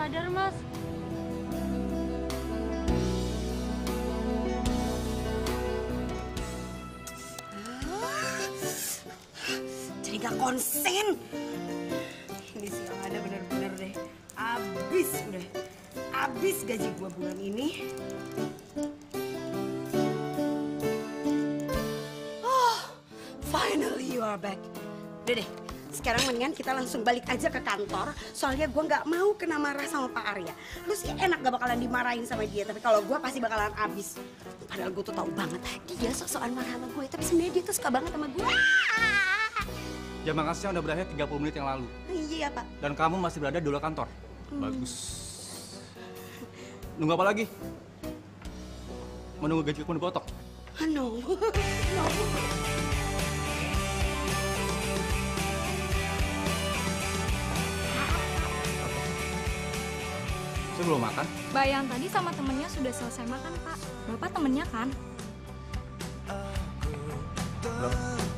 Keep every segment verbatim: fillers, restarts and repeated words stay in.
sadar, Mas. Jadi gak konsen. Ini sih yang ada bener-bener deh. Abis udah. Abis gaji gua bulan ini. Oh, finally you are back. Udah deh. Sekarang mendingan kita langsung balik aja ke kantor. Soalnya gue nggak mau kena marah sama Pak Arya. Lu sih enak gak bakalan dimarahin sama dia. Tapi kalau gue pasti bakalan abis. Padahal gue tuh tahu banget. Dia sok-sokan marah sama gue. Tapi sebenarnya dia tuh suka banget sama gue. Jam makannya udah berakhir tiga puluh menit yang lalu. Iya, Pak. Dan kamu masih berada di luar kantor. Hmm. Bagus. Nunggu apa lagi? Menunggu gaji kamu dipotong? Oh, no. No. Saya belum makan. Bayang tadi sama temennya sudah selesai makan, Pak. Bapak temennya kan? Belum.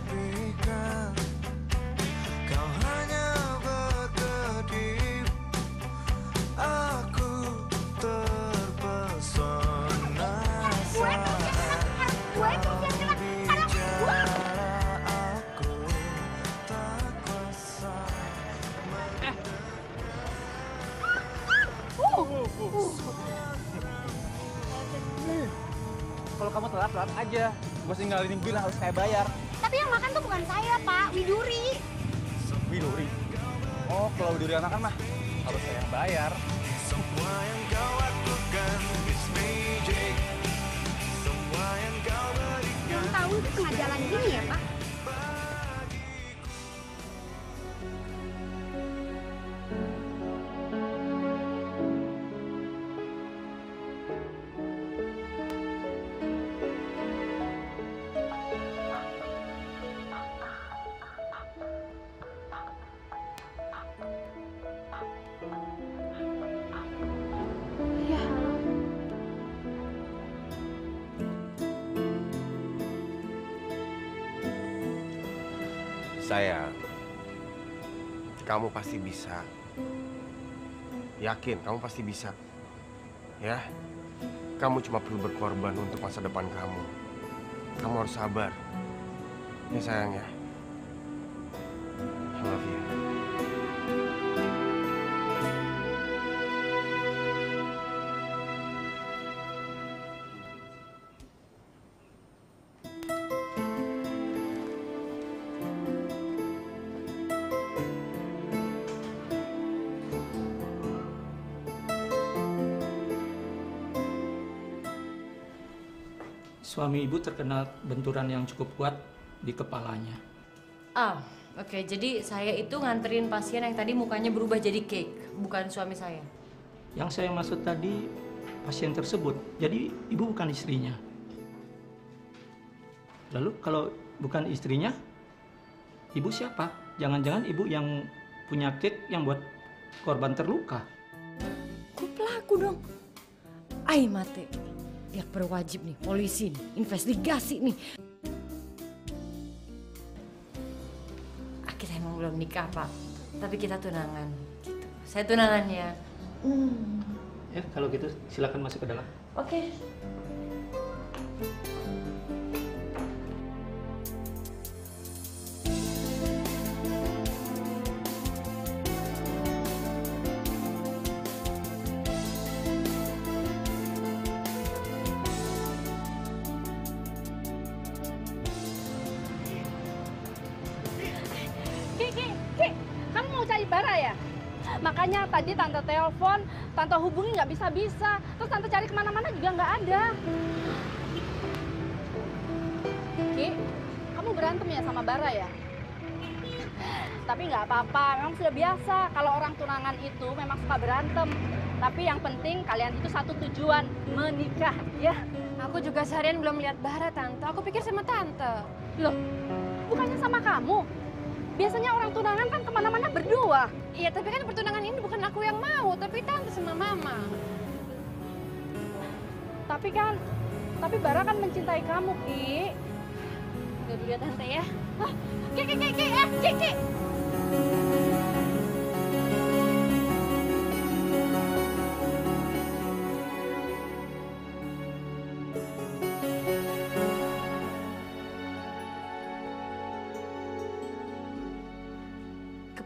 Kalau kamu telat, telat aja. Gue tinggal ini bilang harus saya bayar. Tapi yang makan tuh bukan saya, Pak. Widuri. Widuri? Oh, kalau Widuri yang makan mah harus saya yang bayar. Semua yang kau lakukan is magic. Semua yang kau berikan. Yang tahu itu tengah jalan gini ya, Pak? Sayang, kamu pasti bisa. Yakin, kamu pasti bisa. Ya, kamu cuma perlu berkorban untuk masa depan kamu. Kamu harus sabar. Ya sayang ya. I love you. Suami ibu terkena benturan yang cukup kuat di kepalanya. Ah, oke. Okay. Jadi saya itu nganterin pasien yang tadi mukanya berubah jadi cake, bukan suami saya. Yang saya maksud tadi pasien tersebut, jadi ibu bukan istrinya. Lalu kalau bukan istrinya, ibu siapa? Jangan-jangan ibu yang punya cake yang buat korban terluka. Gue pelaku dong. Ay mate. Ya berwajib nih, polisi nih, investigasi nih. Ah, kita emang belum nikah, Pak. Tapi kita tunangan, gitu. Saya tunangannya. Hmm. Ya, kalau gitu silakan masuk ke dalam. Oke. Okay. Makanya tadi tante telepon, tante hubungi nggak bisa-bisa, terus tante cari kemana-mana juga nggak ada. Ki, kamu berantem ya sama Bara ya? Tapi nggak apa-apa, memang sudah biasa kalau orang tunangan itu memang suka berantem. Tapi yang penting kalian itu satu tujuan, menikah, ya. Aku juga seharian belum lihat Bara, Tante. Aku pikir sama Tante. Loh, bukannya sama kamu? Biasanya orang tunangan kan kemana-mana berdua. Iya, tapi kan pertunangan ini bukan aku yang mau, tapi Tante sama Mama. Tapi kan, tapi Bara kan mencintai kamu, Ki. Udah dulu ya, Tante ya. Hah? Ki, Ki, Ki, Ki, eh, Ki, Ki.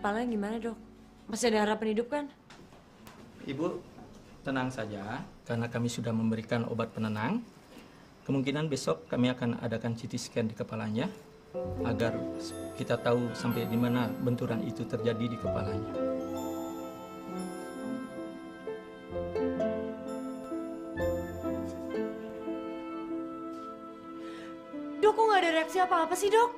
kepalanya gimana dok? Masih ada harapan hidup kan? Ibu tenang saja, karena kami sudah memberikan obat penenang. Kemungkinan besok kami akan adakan C T scan di kepalanya, agar kita tahu sampai di mana benturan itu terjadi di kepalanya. Dok, kok nggak ada reaksi apa-apa sih dok?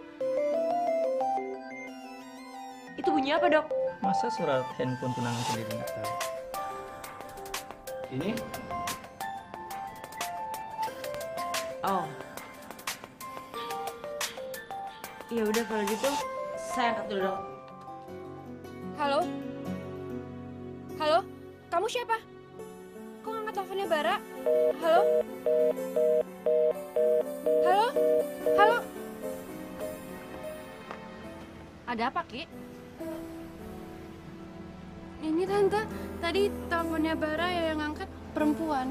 Itu bunyi apa dok? Masa surat handphone tunangan sendiri nggak tahu? Ini? Oh. Ya udah kalau gitu, saya angkat dulu dok. Halo? Halo? Kamu siapa? Kok ngangkat teleponnya Bara? Halo? Halo? Halo? Ada apa, Ki? Ini Tante, tadi teleponnya Bara ya yang ngangkat perempuan.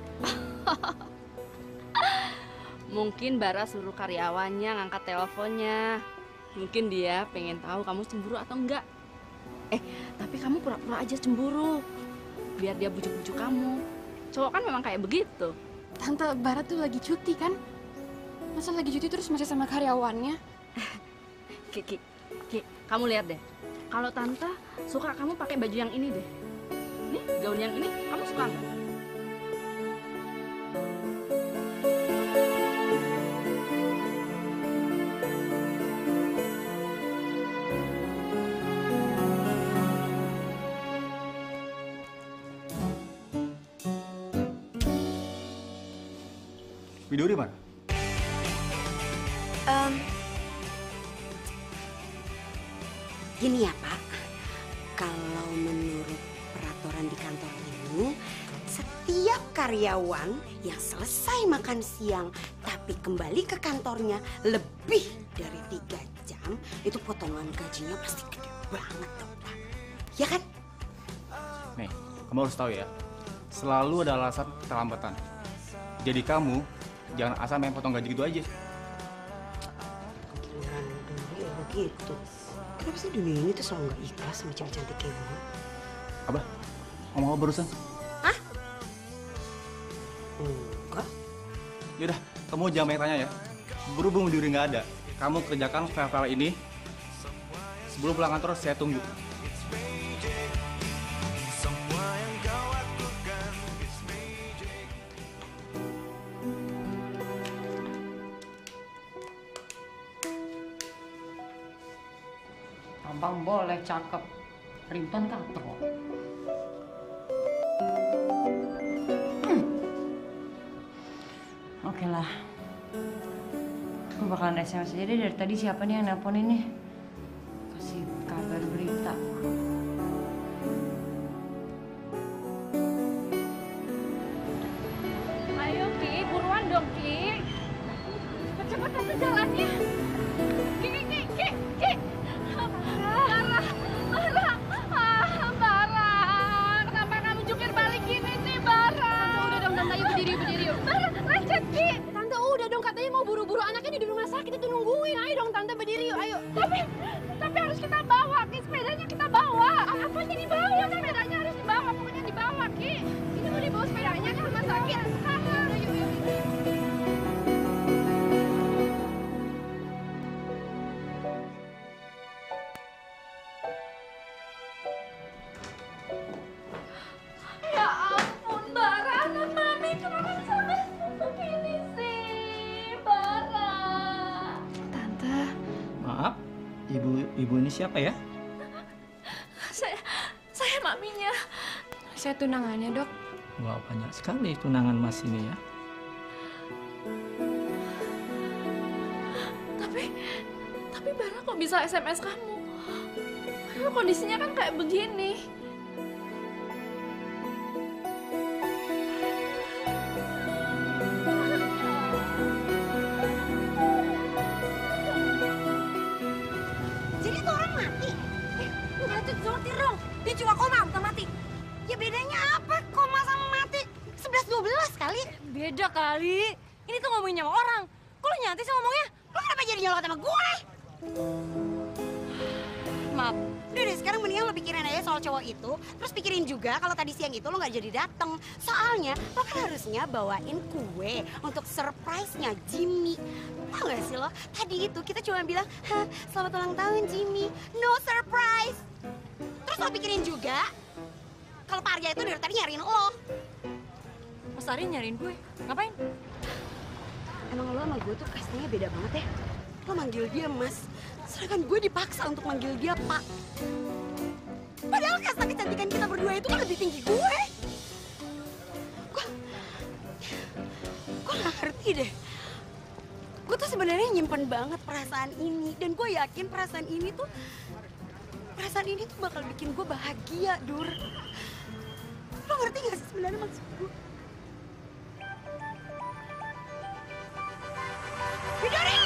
Mungkin Bara suruh karyawannya ngangkat teleponnya. Mungkin dia pengen tahu kamu cemburu atau enggak. Eh, tapi kamu pura-pura aja cemburu. Biar dia bujuk-bujuk kamu. Cowok kan memang kayak begitu. Tante, Bara tuh lagi cuti kan? Masa lagi cuti terus masih sama karyawannya? Ki, Ki, Ki, kamu lihat deh. Kalau Tante suka kamu pakai baju yang ini deh. Nih, gaun yang ini, kamu suka nggak? Widuri mana? Um, gini ya Pak, kalau menurut peraturan di kantor ini, setiap karyawan yang selesai makan siang tapi kembali ke kantornya lebih dari tiga jam, itu potongan gajinya pasti gede banget dong Pak. Ya kan? Nih, kamu harus tahu ya, selalu ada alasan keterlambatan. Jadi kamu jangan asal main potong gaji gitu aja. Giliran dulu ya begitu. Kenapa sih dunia ini tuh selalu nggak ikhlas sama cewek cantik kayak gue? Abah, ngomong apa barusan? Hah? Enggak. Yaudah, kamu jangan banyak tanya ya. Berhubung Widuri nggak ada, kamu kerjakan file-file ini. Sebelum pulang kantor, saya tunggu. Abang boleh cakep, Rinton katrok. Hmm. Oke lah, gue bakalan S M S aja deh dari tadi siapa nih yang nelpon ini. Kasih kabar berita. Ayo Ki, buruan dong Ki. Cepet-cepet Tante jalannya. Ki, Ki, Ki, Ki, Ki. Bara, Bara, ah, Bara. Kenapa kamu jungkir balik gini sih, Bara? Tante udah dong, Tante ayo berdiri, berdiri yuk. Bara, lecet Ki. Tante udah dong, katanya mau buru-buru anaknya di rumah sakit itu nungguin. Ayo dong Tante berdiri yuk, ayo. Tapi, tapi harus kita bawa Ki, sepedanya kita bawa. Apanya dibawa? Sepedanya harus dibawa, pokoknya dibawa Ki. Ini mau dibawa sepedanya ke rumah sakit sekarang. Ayo, yuk, yuk. Ya ampun, Bara, anak Mami kenapa sampai begini sih, Bara? Tante, Maaf, ibu ibu ini siapa ya? saya saya maminya. Saya tunangannya, Dok. Wah, banyak sekali tunangan Mas ini ya. Tapi tapi Bara kok bisa S M S kamu? Padahal kondisinya kan kayak begini. Jadi itu orang mati? Eh, udah tuh sortir dong. Dia cuma koma, bukan mati. Ya bedanya apa koma sama mati? sebelas dua belas kali. Beda kali. Ini tuh ngomongin nyawa orang. Kok lu nyantai sih ngomongnya? Lo kenapa jadi nyolot sama gue? maaf. Udah deh, sekarang mendingan lo pikirin aja soal cowok itu. Terus pikirin juga kalau tadi siang itu lo nggak jadi dateng. Soalnya lo kan harusnya bawain kue untuk surprise-nya Jimmy. Tau gak sih lo? Tadi itu kita cuma bilang, hah, selamat ulang tahun Jimmy. No surprise. Terus lo pikirin juga kalau Pak Arya itu dari tadi nyariin lo. Mas Ari nyariin gue. Ngapain? Emang lo sama gue tuh kastanya beda banget ya. Lo manggil dia Mas, sedangkan gue dipaksa untuk manggil dia Pak. Padahal kasta kecantikan kita berdua itu kan lebih tinggi gue. Gue, gue gak ngerti deh. Gue tuh sebenarnya nyimpen banget perasaan ini, dan gue yakin perasaan ini tuh, perasaan ini tuh bakal bikin gue bahagia, Dur. Lo ngerti gak sih sebenarnya maksud gue? Widuri!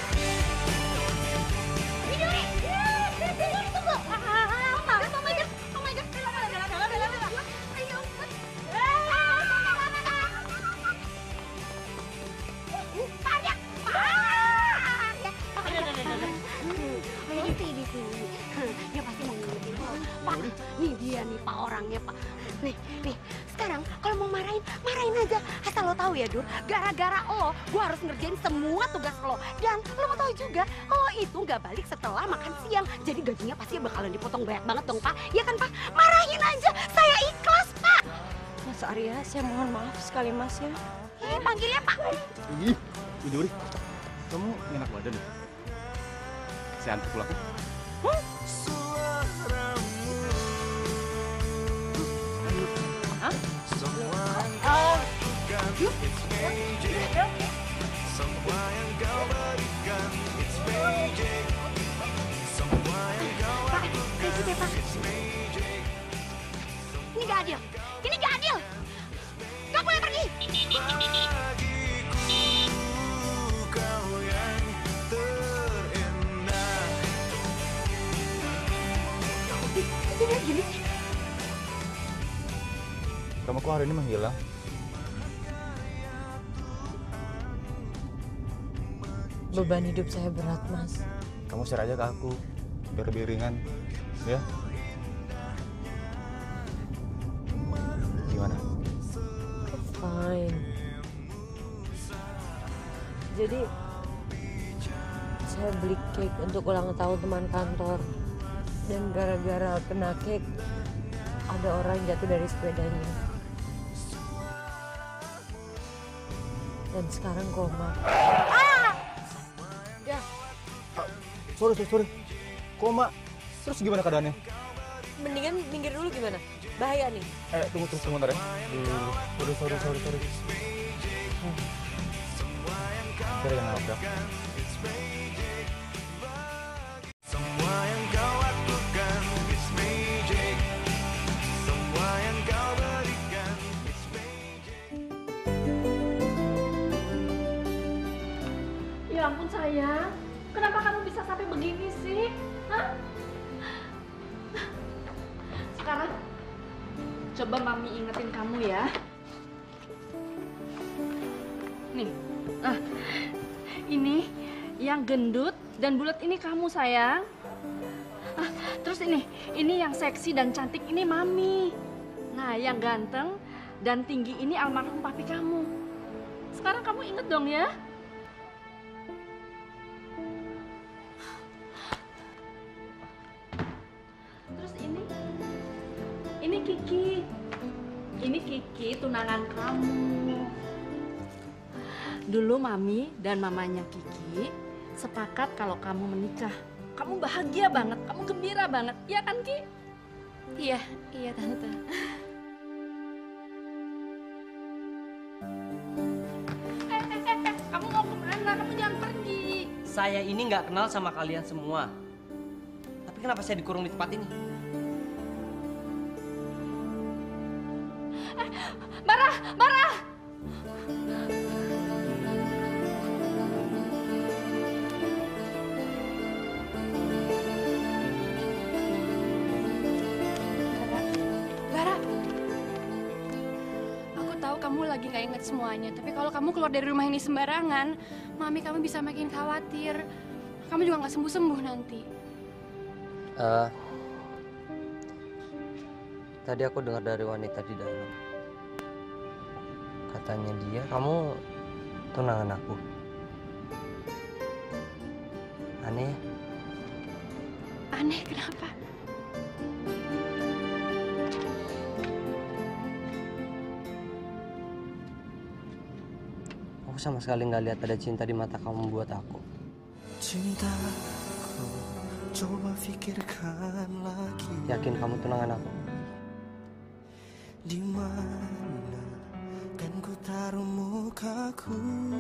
Widuri! Widuri, tunggu! Oh my God! Oh my God! Bella, Bella, Bella, Bella, Bella, Bella! Ayo! Arya! Arya! Berhenti di sini. Dia pasti mau ngingetin lo. Pak, nih dia nih Pak orangnya, Pak. Nih, nih, sekarang kalau mau marahin, marahin aja. Asal lo tahu ya, Dur, gara-gara lo, gue harus ngerjain semua tugas lo. Dan lo mau tahu juga, lo itu nggak balik setelah makan siang. Jadi gajinya pasti bakalan dipotong banyak banget dong, Pak. Ya kan, Pak? Marahin aja, saya ikhlas, Pak. Mas Arya, saya mohon maaf sekali Mas ya. Eh, panggilnya Pak. Ih, Widuri, kamu enak badan deh. Saya antar pulang. Hah? Semua yang kau berikan, it's magic. Semua yang kau lakukan, it's magic. Ini gak adil. Ini gak adil. Gak boleh pergi. Bagiku, kau yang terindah. Kok dia gini sih? Kamu kok hari ini menghilang? Beban hidup saya berat, Mas. Kamu share aja ke aku, biar lebih ringan, ya? Gimana? Fine. Jadi, saya beli cake untuk ulang tahun teman kantor. Dan gara-gara kena cake, ada orang jatuh dari sepedanya. Dan sekarang koma. Ya. Sorry, sorry, sorry. Koma. Terus gimana keadaannya? Mendingan minggir dulu gimana? Bahaya nih. Eh, tunggu, tunggu, tunggu, bentar ya. Sorry, sorry, sorry, sorry. Sorry, yang nabrak. Semua yang kau lakukan, it's magic. Semua yang kau berikan, it's magic. Ya ampun sayang, kenapa kamu bisa sampai begini sih? Hah? Sekarang coba Mami ingetin kamu ya. Nih, ah, ini yang gendut dan bulat ini kamu sayang. Ah, terus ini, ini yang seksi dan cantik ini Mami. Nah, yang ganteng dan tinggi ini almarhum papi kamu. Sekarang kamu inget dong ya. Terus ini, ini Kiki. Ini Kiki tunangan kamu. Dulu Mami dan mamanya Kiki sepakat kalau kamu menikah. Kamu bahagia banget, kamu gembira banget. Iya kan, Ki? Iya, iya Tante. Eh, eh, eh, eh, kamu mau kemana? Kamu jangan pergi. Saya ini nggak kenal sama kalian semua. Tapi kenapa saya dikurung di tempat ini? Eh, Barah, Barah! Kamu lagi gak inget semuanya, tapi kalau kamu keluar dari rumah ini sembarangan, Mami kamu bisa makin khawatir. Kamu juga gak sembuh-sembuh nanti. Eh, tadi aku dengar dari wanita di dalam. Katanya dia, kamu tunangan aku. Aneh ya? Aneh kenapa? Aku sama sekali nggak lihat ada cinta di mata kamu buat aku. Cintaku, coba pikirkan lagi. Yakin kamu tunangan aku? Di mana kan ku taruh mukaku?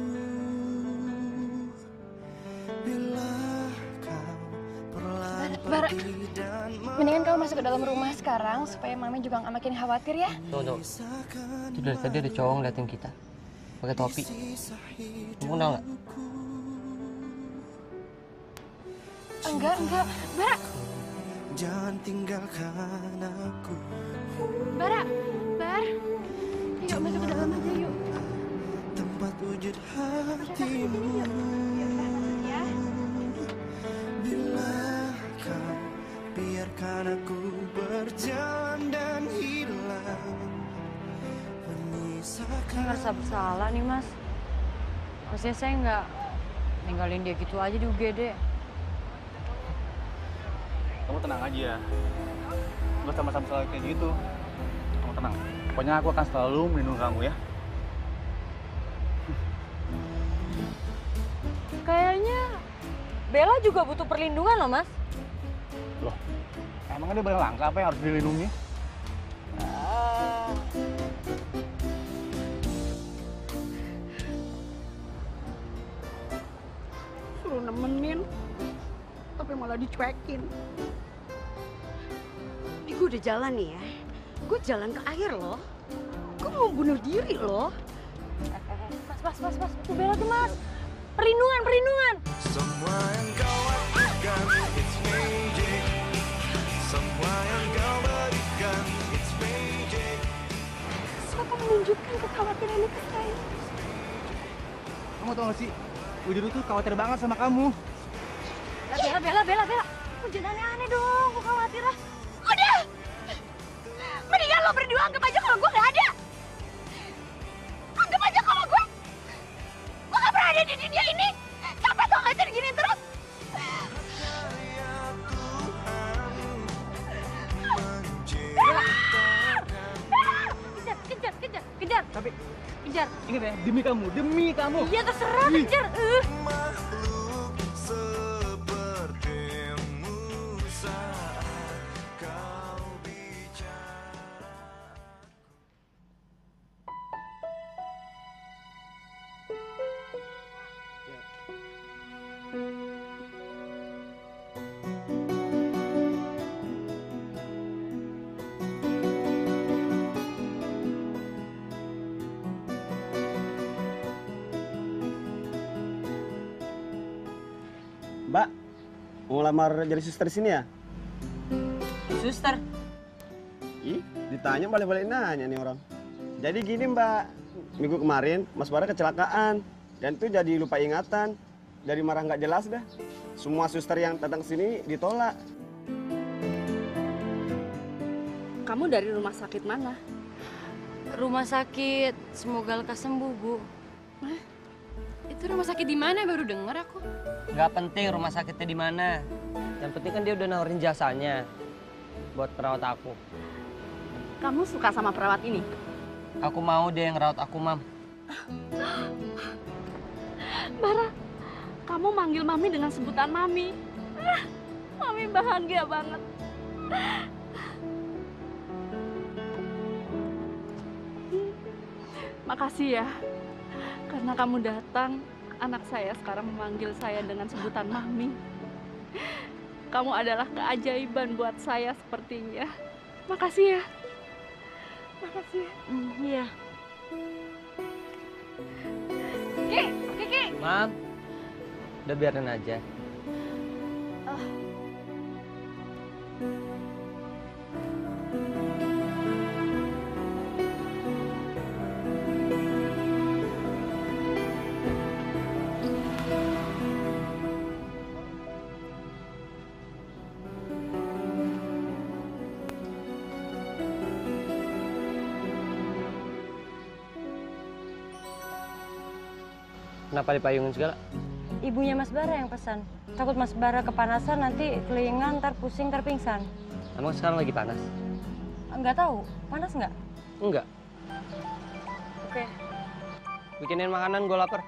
Bila kau perlahan Bara, pergi dan mendingan kamu masuk ke dalam rumah sekarang supaya mami juga nggak makin khawatir ya. Tunggu, tunggu. Itu dari tadi ada cowok ngeliatin kita. Pakai topi. Kamu kenal nggak? Enggak, enggak. Bara, jangan tinggalkan aku. Bara, Bar. Yuk masuk ke dalam aja yuk. Tempat wujud hatimu. Bila kau biarkan aku berjalan dan hilang, Saya ngerasa bersalah nih mas. Maksudnya saya nggak ninggalin dia gitu aja di U G D. Kamu tenang aja. Gak sama-sama selalu kayak gitu. Kamu tenang. Pokoknya aku akan selalu melindungi kamu ya. Kayaknya Bella juga butuh perlindungan loh mas. Loh, emangnya dia berlangka apa yang harus dilindungi? Suruh nemenin, tapi malah dicuekin. Ini gue udah jalan nih ya. Gue jalan ke air loh. Gue mau bunuh diri loh. Mas, mas, mas, mas. Itu Bella tuh mas. Perlindungan, perlindungan. Semua yang kau lakukan, it's magic. Semua yang kau berikan, it's magic. Suka menunjukkan kekhawatiran ke saya. Kamu tau gak sih, Widiru tuh khawatir banget sama kamu. Bella, Bella, Bella, Bella. Kok jangan aneh-aneh dong, gue khawatir lah. Udah! Mendingan lo berdua anggap aja kalau gue gak ada. Anggap aja kalau gue gue gak pernah ada di dunia ini. Capek tau gak sih gini terus? Kejar, kejar, kejar, kejar. Tapi kejar. ingat ya, demi kamu, demi kamu. Iya terserah, kejar. Uh. Makhluk sepertimu saat kau bicara. Mbak, mau lamar jadi suster di sini ya? Suster? Ih, ditanya balik-balik nanya nih orang. Jadi gini Mbak, minggu kemarin Mas Bara kecelakaan dan tuh jadi lupa ingatan. Dari marah nggak jelas dah. Semua suster yang datang ke sini ditolak. Kamu dari rumah sakit mana? Rumah sakit, semoga lekas sembuh, Bu. Hah? Itu rumah sakit di mana? Baru dengar aku. Nggak penting rumah sakitnya di mana. Yang penting kan dia udah nawarin jasanya buat perawat aku. Kamu suka sama perawat ini? Aku mau dia yang rawat aku, Mam. Bara, kamu manggil Mami dengan sebutan Mami. Mami bahagia banget. Makasih ya, karena kamu datang, anak saya sekarang memanggil saya dengan sebutan Mami. Kamu adalah keajaiban buat saya sepertinya. Makasih ya. Makasih. Hmm, iya. Ki, Kiki. Mam, udah biarin aja. Oh. Kenapa dipayungin segala? Ibunya Mas Bara yang pesan. Takut Mas Bara kepanasan nanti kelingan, ntar pusing, ntar pingsan. Emang sekarang lagi panas? Enggak tahu, panas nggak? Enggak. Oke. Bikinin makanan, gue lapar.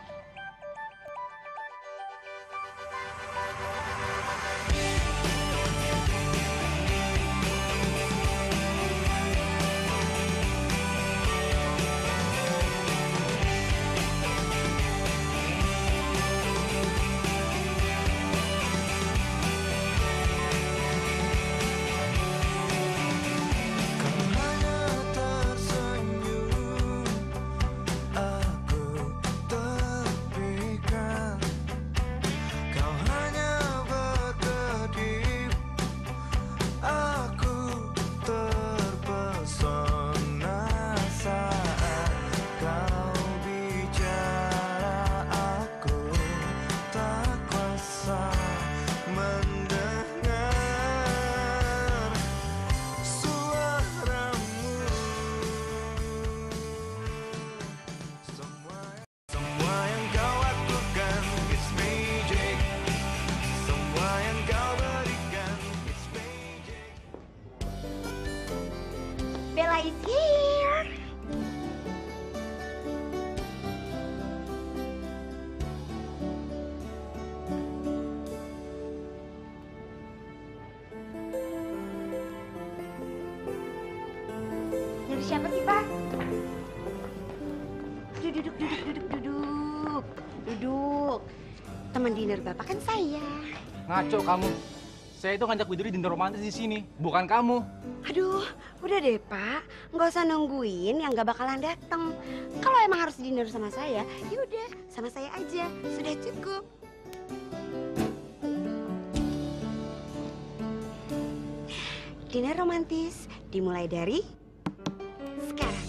Bella is here. Nyari siapa sih, Pak? Duduk, duduk, duduk, duduk, duduk. Duduk. Teman dinner Bapak kan saya. Ngaco kamu. Saya itu ngajak Widuri dinner romantis di sini, bukan kamu. Aduh, udah deh Pak, nggak usah nungguin yang nggak bakalan datang. Kalau emang harus dinner sama saya, yaudah sama saya aja, sudah cukup. Dinner romantis dimulai dari sekarang.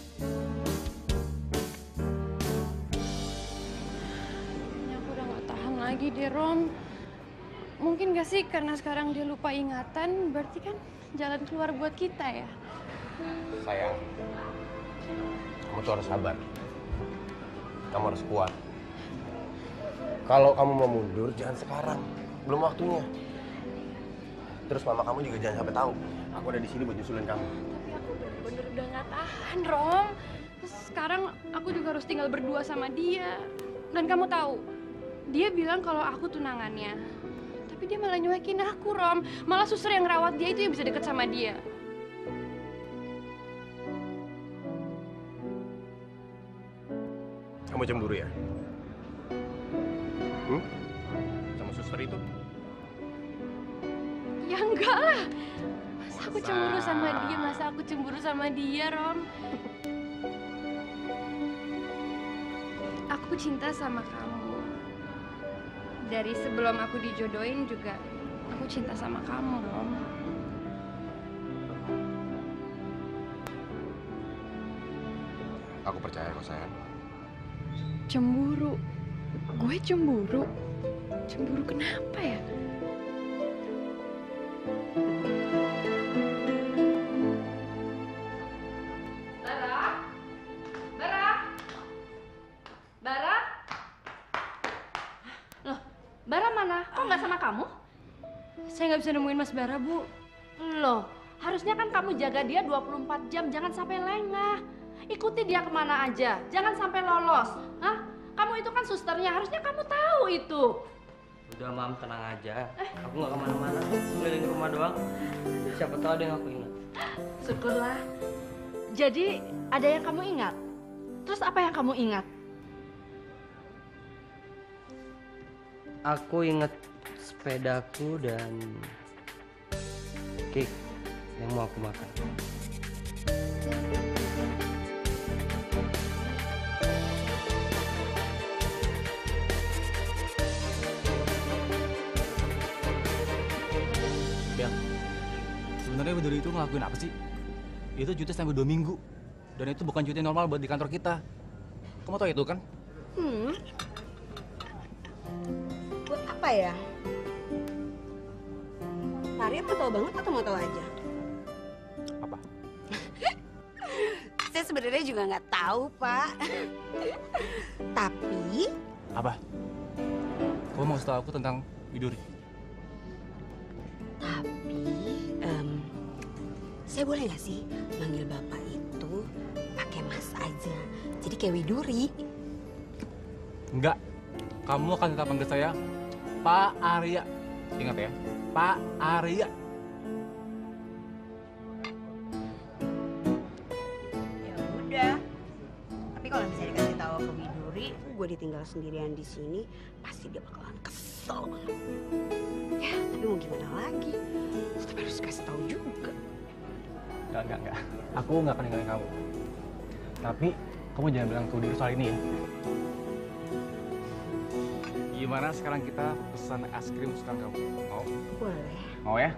Ini aku udah gak tahan lagi deh, Rom. Mungkin gak sih karena sekarang dia lupa ingatan, berarti kan jalan keluar buat kita ya? Sayang, kamu tuh harus sabar. Kamu harus kuat. Kalau kamu mau mundur, jangan sekarang. Belum waktunya. Terus mama kamu juga jangan sampai tahu. Aku ada di sini buat nyusulin kamu. Tapi aku bener-bener udah gak tahan, Rom. Terus sekarang aku juga harus tinggal berdua sama dia. Dan kamu tahu, dia bilang kalau aku tunangannya. Tapi dia malah nyuekin aku, Rom. Malah suster yang rawat dia itu yang bisa deket sama dia. Kamu cemburu ya? Hmm? Sama suster itu? Ya enggak lah. Masa aku cemburu sama dia? Masa aku cemburu sama dia, Rom? Aku cinta sama kamu. Dari sebelum aku dijodohin juga, aku cinta sama kamu, Rom. Aku percaya kok, sayang. Cemburu? Gue cemburu? Cemburu kenapa ya? Bara? Bara? Bara? Loh, Bara mana? Kok nggak sama kamu? Saya nggak bisa nemuin Mas Bara, Bu. Loh, harusnya kan kamu jaga dia dua puluh empat jam, jangan sampai lengah. Ikuti dia kemana aja, jangan sampai lolos. Hah? Kamu itu kan susternya, harusnya kamu tahu itu. Udah, Mam, tenang aja. Aku nggak kemana-mana, keliling rumah doang. Siapa tahu ada yang aku ingat. Syukurlah. Jadi, ada yang kamu ingat? Terus apa yang kamu ingat? Aku inget sepedaku dan cake yang mau aku makan. Bel, sebenarnya Widuri itu ngelakuin apa sih? Itu cuti sampai dua minggu. Dan itu bukan cuti normal buat di kantor kita. Kamu tahu itu kan? Hmm. Buat apa ya? Tari mau tahu banget atau mau tahu aja? Apa? saya sebenarnya juga nggak tahu, Pak. Tapi Apa? Kamu mau tahu aku tentang Widuri? Tapi, em, saya boleh nggak sih manggil bapak itu pakai mas aja, jadi kayak Widuri? Enggak. Kamu akan tetap panggil saya Pak Arya. Ingat ya, Pak Arya. Ya udah. Tapi kalau misalnya dikasih tahu ke Widuri, gue ditinggal sendirian di sini, pasti dia bakalan kesel. Ya, tapi mau gimana lagi? Tapi harus kasih tahu juga. Enggak, enggak, enggak. Aku nggak akan ninggalin kamu. Tapi kamu jangan bilang ke Widuri soal ini ya. Gimana sekarang kita pesan es krim kesukaan kamu? Mau? Boleh. Mau ya?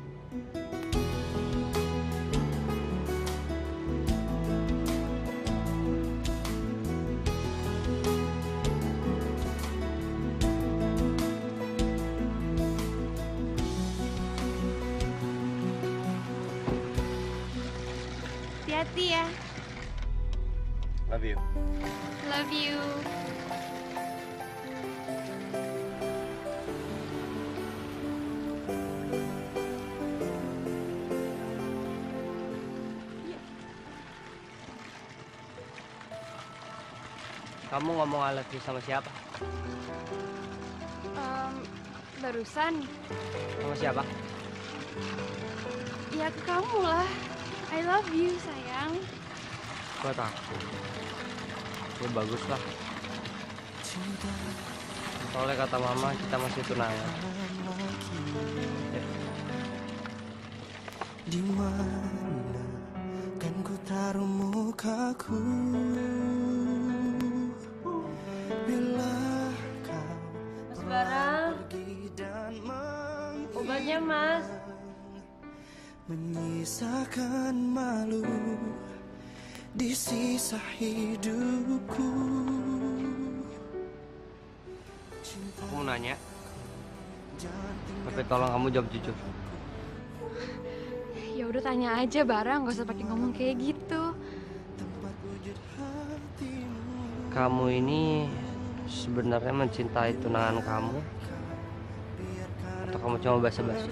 Hati-hati ya. Love you. Love you. Kamu ngomong I love you sama siapa? Em, barusan. Sama siapa? Ya ke kamu lah. I love you, sayang. Buat aku. Ya bagus lah. Soalnya kata mama kita masih tunangan. Ya. Di mana kan ku taruh mukaku bila kau Mas Bara, obatnya Mas. menyisakan malu di sisa hidupku. Aku mau nanya. Tapi tolong kamu jawab jujur. Ya udah tanya aja Bara, nggak usah pakai ngomong kayak gitu. Kamu ini sebenarnya mencintai tunangan kamu? Atau kamu cuma basa-basi?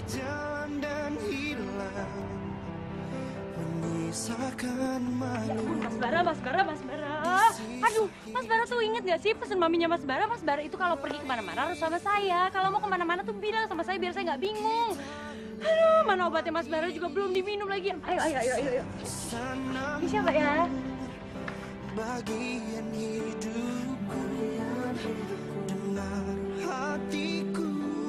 Mas Bara, Mas Bara, Mas Bara. Aduh, Mas Bara tuh inget gak sih pesen maminya Mas Bara? Mas Bara itu kalau pergi kemana-mana harus sama saya. Kalau mau kemana-mana tuh bilang sama saya biar saya nggak bingung. Aduh, mana obatnya Mas Bara juga belum diminum lagi. Ayo, ayo, ayo, ayo. ayo. Ini siapa ya? Bagian hidupku, dengar hatiku.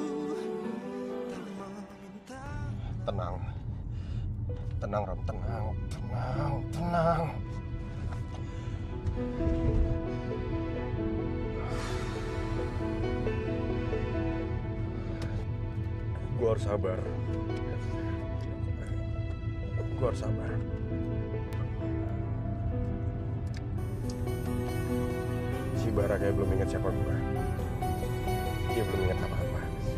Tenang. Tenang, Rom. Tenang. Tenang. Tenang. Gue harus sabar. Gue harus sabar. Si Bara kayak belum ingat siapa gue. Dia belum ingat apa-apa.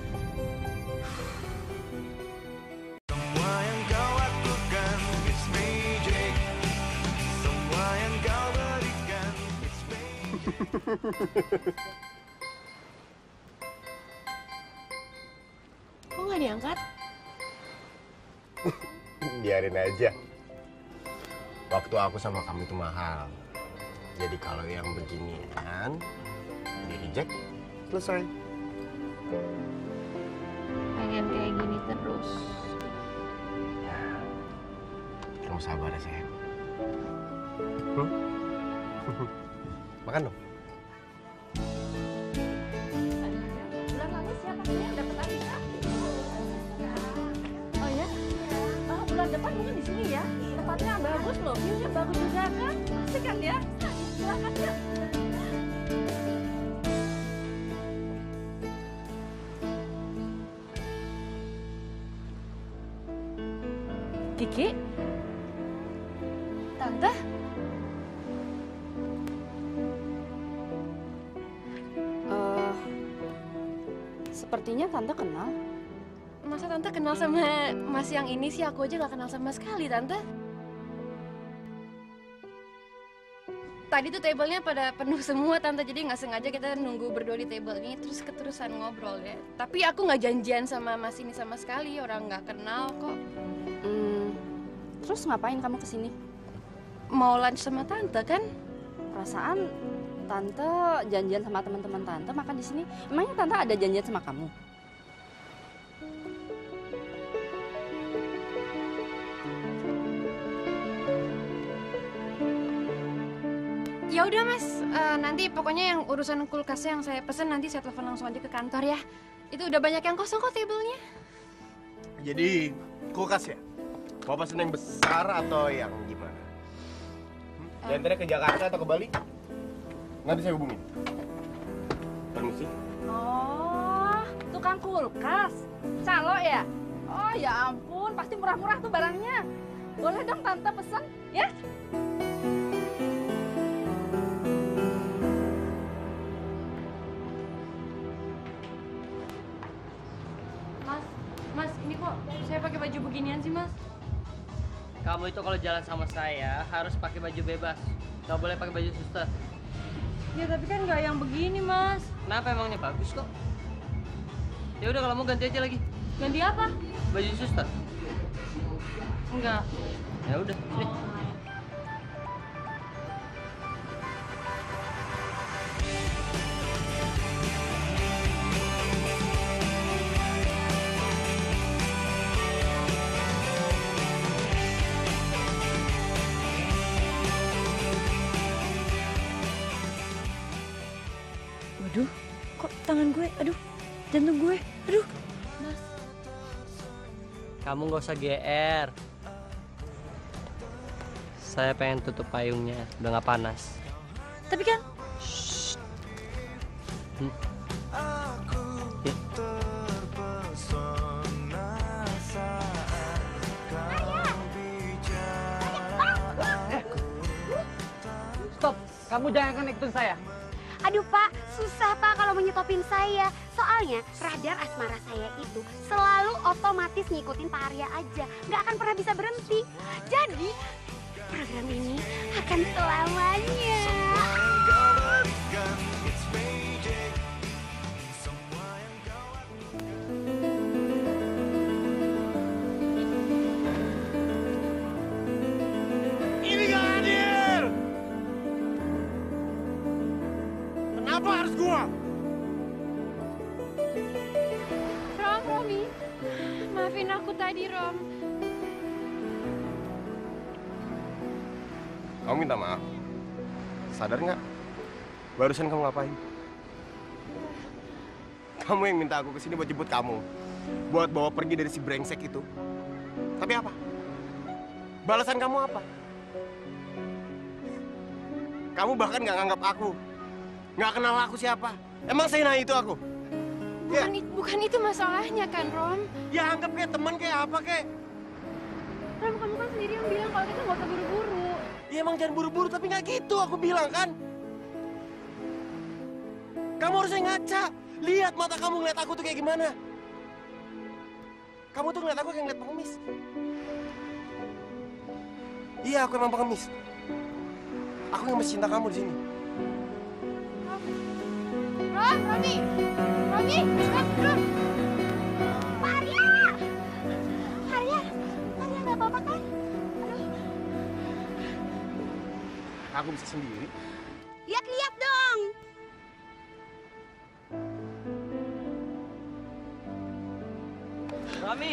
Semua yang kau lakukan, it's magic. Semua yang kau berikan, it's magic. Kok nggak diangkat? Biarin aja. Waktu aku sama kamu itu mahal. Jadi kalau yang beginian di reject, selesai. Pengen kayak gini terus. Kamu sabar ya sayang. Hmm? Makan dong. Bulan lalu siapa sih yang dapat Alisa? Oh ya? Oh, bulan depan mungkin di sini ya. Tempatnya bagus loh, view-nya bagus juga kan? Asik kan ya? Silakan ya. Kiki? Tante? Eh, sepertinya Tante kenal. Masa Tante kenal sama Mas yang ini sih? Aku aja gak kenal sama sekali, Tante. tadi tuh tablenya pada penuh semua tante, jadi nggak sengaja kita nunggu berdua di table ini terus keterusan ngobrol ya. Tapi aku nggak janjian sama Mas ini sama sekali, orang nggak kenal kok. Hmm, terus ngapain kamu kesini? Mau lunch sama tante kan? Perasaan tante janjian sama teman-teman tante makan di sini. Emangnya tante ada janjian sama kamu? Ya udah Mas, uh, nanti pokoknya yang urusan kulkasnya yang saya pesen nanti saya telepon langsung aja ke kantor ya. Itu udah banyak yang kosong kok tablenya. Jadi kulkas ya? Mau pesen yang besar atau yang gimana? Hmm? Uh. Diantaranya ke Jakarta atau ke Bali? Nanti saya hubungin. Permisi. Oh, tukang kulkas. Calo ya? Oh ya ampun, pasti murah-murah tuh barangnya. Boleh dong tante pesen, ya? Mas, Mas, ini kok saya pakai baju beginian sih, Mas? Kamu itu kalau jalan sama saya harus pakai baju bebas. Gak boleh pakai baju suster. Ya tapi kan nggak yang begini, Mas. Kenapa emangnya bagus kok? Ya udah kalau mau ganti aja lagi. Ganti apa? Baju suster. Enggak. Ya udah, sini. Waduh, kok tangan gue, aduh, jantung gue, aduh. Mas. Kamu nggak usah G R. Saya pengen tutup payungnya, udah nggak panas. Tapi kan. Hmm. Ya. Stop, kamu jangan akan ikutin saya. Aduh Pak, susah Pak kalau menyetopin saya. Soalnya radar asmara saya itu selalu otomatis ngikutin Pak Arya aja. Nggak akan pernah bisa berhenti. Jadi program ini akan selamanya. Ini gak adil! Kenapa harus gua? Rom, Romi, maafin aku tadi Rom. Kamu minta maaf. Sadar nggak? Barusan kamu ngapain? Kamu yang minta aku kesini buat jemput kamu. Buat bawa pergi dari si brengsek itu. Tapi apa? Balasan kamu apa? Kamu bahkan nggak nganggap aku. Nggak kenal aku siapa. Emang Sena itu aku? Bukan, ya. bukan itu masalahnya kan Rom. Ya anggap kayak teman kayak apa kayak. Rom, kamu kan sendiri yang bilang kalau kita nggak usah buru-buru. Ya emang jangan buru-buru, tapi nggak gitu aku bilang kan. Kamu harusnya ngaca. Lihat mata kamu ngeliat aku tuh kayak gimana. Kamu tuh ngeliat aku kayak ngeliat pengemis. Iya, aku emang pengemis. Aku yang masih cinta kamu di sini. Rom, Romi, Romi, Rom, Rom. Pak Arya! Pak Arya, Pak Arya nggak apa-apa kan? Aku bisa sendiri. Lihat-lihat dong. Romi.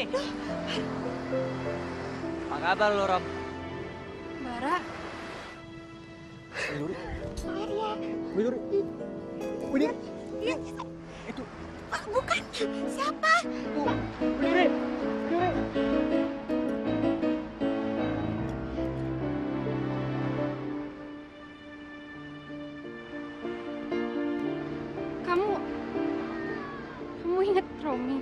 Apa kabar lu, Rom? Bara. Widuri. Pak Arya. Widuri. Widuri. Iya. Itu. Pak, bukan. Siapa? Widuri. Widuri. Kamu, kamu inget Romi?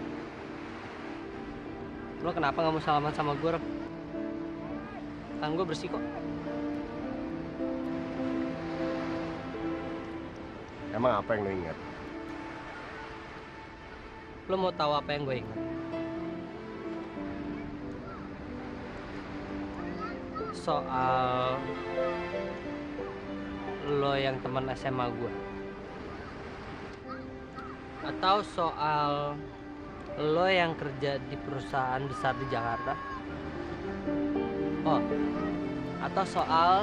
Lo kenapa nggak mau salaman sama gue, Rom? Tangan gue bersih kok. Emang apa yang lo ingat? Lo mau tahu apa yang gue ingat? Soal lo yang teman S M A gue? Atau soal lo yang kerja di perusahaan besar di Jakarta? Oh, atau soal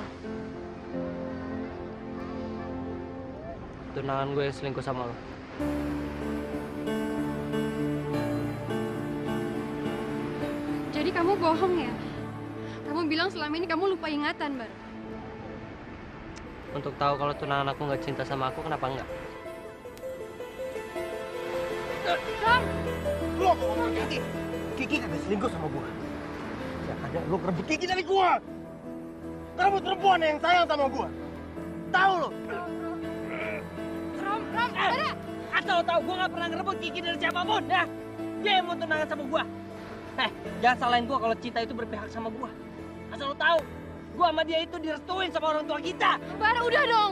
tunangan gue yang selingkuh sama lo? Jadi kamu bohong ya? Kamu bilang selama ini kamu lupa ingatan, Bar. Untuk tahu kalau tunangan aku nggak cinta sama aku, kenapa enggak? Ram! Lo mau ngomong Kiki? Kiki kagak selingkuh sama gua. Ya ada lo ngerebut Kiki dari gua. Ngerebut perempuan yang sayang sama gua. Tahu lo? Ram, Ram, ada! Asal lo tahu, gua nggak pernah ngerebut Kiki dari siapapun, ya. Dia yang mau tunangan sama gua. Eh, jangan salahin gua kalau cinta itu berpihak sama gua. Asal lo tahu, gua sama dia itu direstuin sama orang tua kita. Bar, udah dong.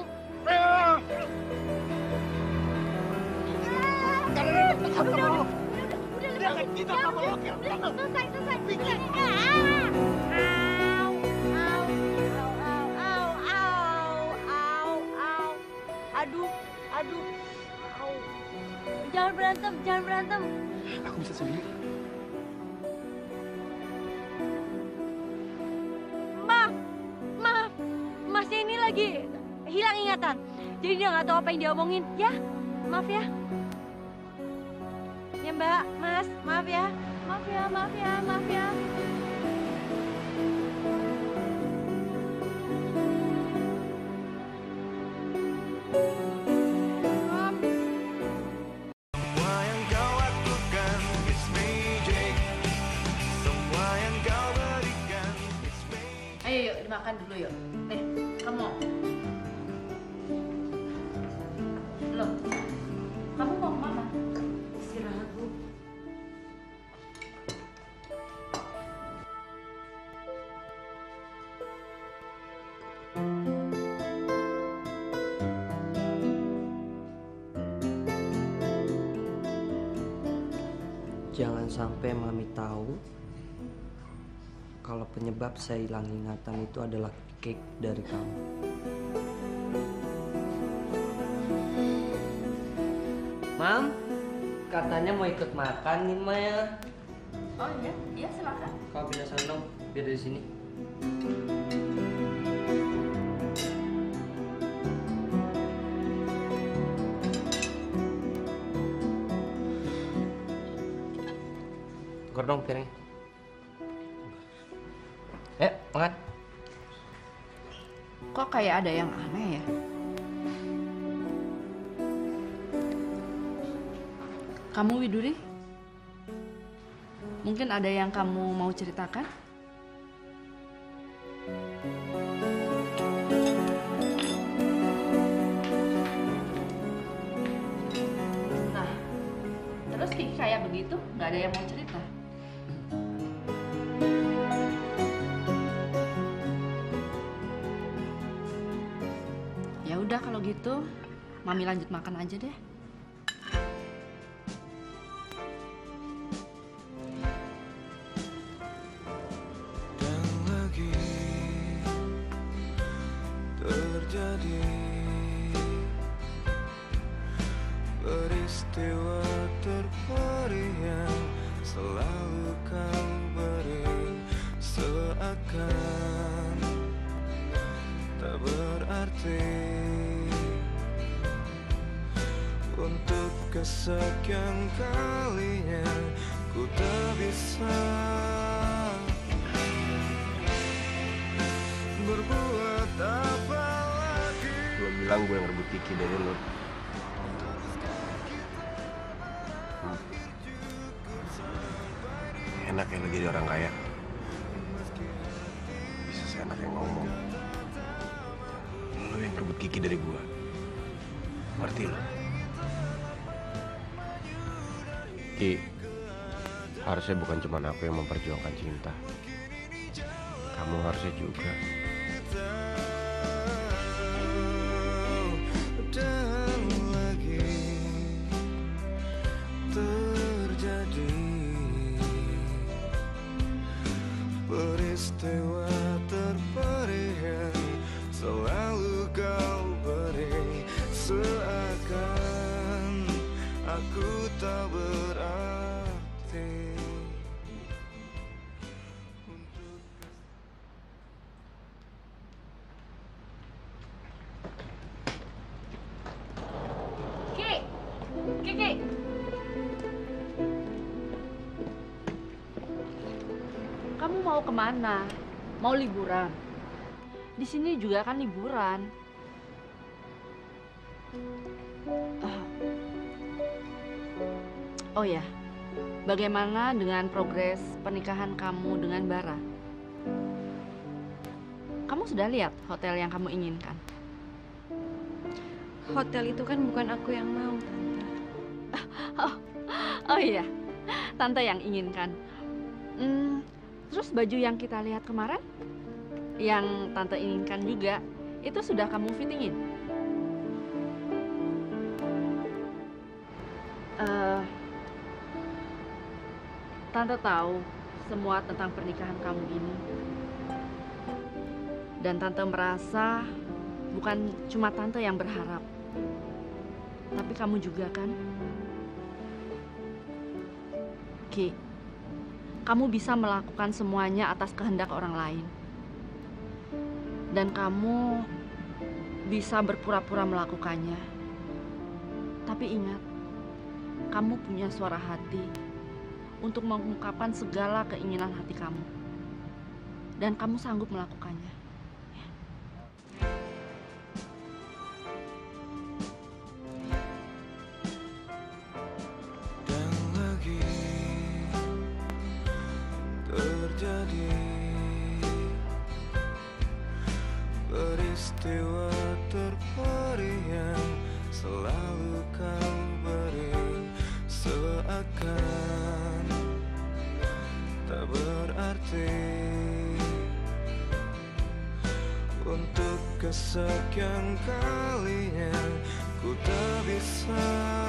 Karena dia tetap sama lo. Dia akan cinta sama lo. Selesai, selesai. Aduh, aduh. Au. Jangan berantem, jangan berantem. Aku bisa sendiri. Maaf, maaf. Masnya ini lagi hilang ingatan. Jadi dia nggak tahu apa yang dia omongin. Ya, maaf ya. Ya Mbak, Mas, maaf ya. Maaf ya, maaf ya, maaf ya. Semua yang kau lakukan, it's magic. Semua yang kau berikan, it's magic. Ayo yuk, dimakan dulu yuk. Nih, kamu. Loh, kamu mau kemana? Istirahat, Bu. Jangan sampai Mami tahu kalau penyebab saya hilang ingatan itu adalah cake dari kamu. Mam, katanya mau ikut makan nih Maya. Oh iya, iya silakan. Kau pindah sana dong, biar dari sini. Tukar dong piringnya. Eh, makan. Kok kayak ada yang aneh ya? Kamu Widuri? Mungkin ada yang kamu mau ceritakan? Nah, terus Kiki kayak begitu, nggak ada yang mau cerita? Ya udah kalau gitu, Mami lanjut makan aja deh. Dan lagi terjadi peristiwa terperi yang selalu kau beri, seakan tak berarti. Untuk kesekian kalinya ku tak bisa berbuat apa lagi. Lo bilang gue yang rebut Kiki dari lo. Hmm. Enak ya lo jadi orang kaya. Bisa seenaknya ngomong. Lo yang rebut Kiki dari gue. Ngerti lo? Ki, harusnya bukan cuma aku yang memperjuangkan cinta. Kamu harusnya juga. Dan lagi terjadi peristiwa terperi yang selalu kau beri. Ki. Kamu mau kemana? Mau liburan? Di sini juga kan liburan. Ah. Oh ya, bagaimana dengan progres pernikahan kamu dengan Bara? Kamu sudah lihat hotel yang kamu inginkan? Hotel itu kan bukan aku yang mau, Tante. Oh, oh iya, Tante yang inginkan. Hmm, terus baju yang kita lihat kemarin, yang Tante inginkan juga, itu sudah kamu fittingin? Uh, Tante tahu semua tentang pernikahan kamu ini. Dan Tante merasa bukan cuma Tante yang berharap, tapi kamu juga kan? Ki, kamu bisa melakukan semuanya atas kehendak orang lain. Dan kamu bisa berpura-pura melakukannya. Tapi ingat, kamu punya suara hati untuk mengungkapkan segala keinginan hati kamu. Dan kamu sanggup melakukannya. Dan lagi terjadi peristiwa terperi yang selalu kau beri, seakan tak berarti. Untuk kesekian kalinya ku tak bisa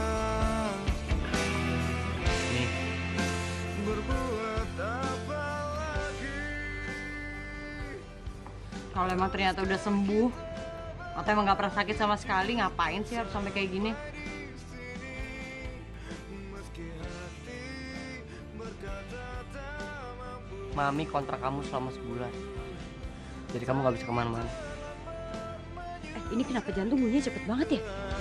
berbuat apa lagi. Kalau emang ternyata udah sembuh, atau emang gak pernah sakit sama sekali, ngapain sih harus sampai kayak gini? Mami kontrak kamu selama sebulan. Jadi kamu gak bisa kemana-mana. Eh, ini kenapa jantung bunyinya cepet banget ya?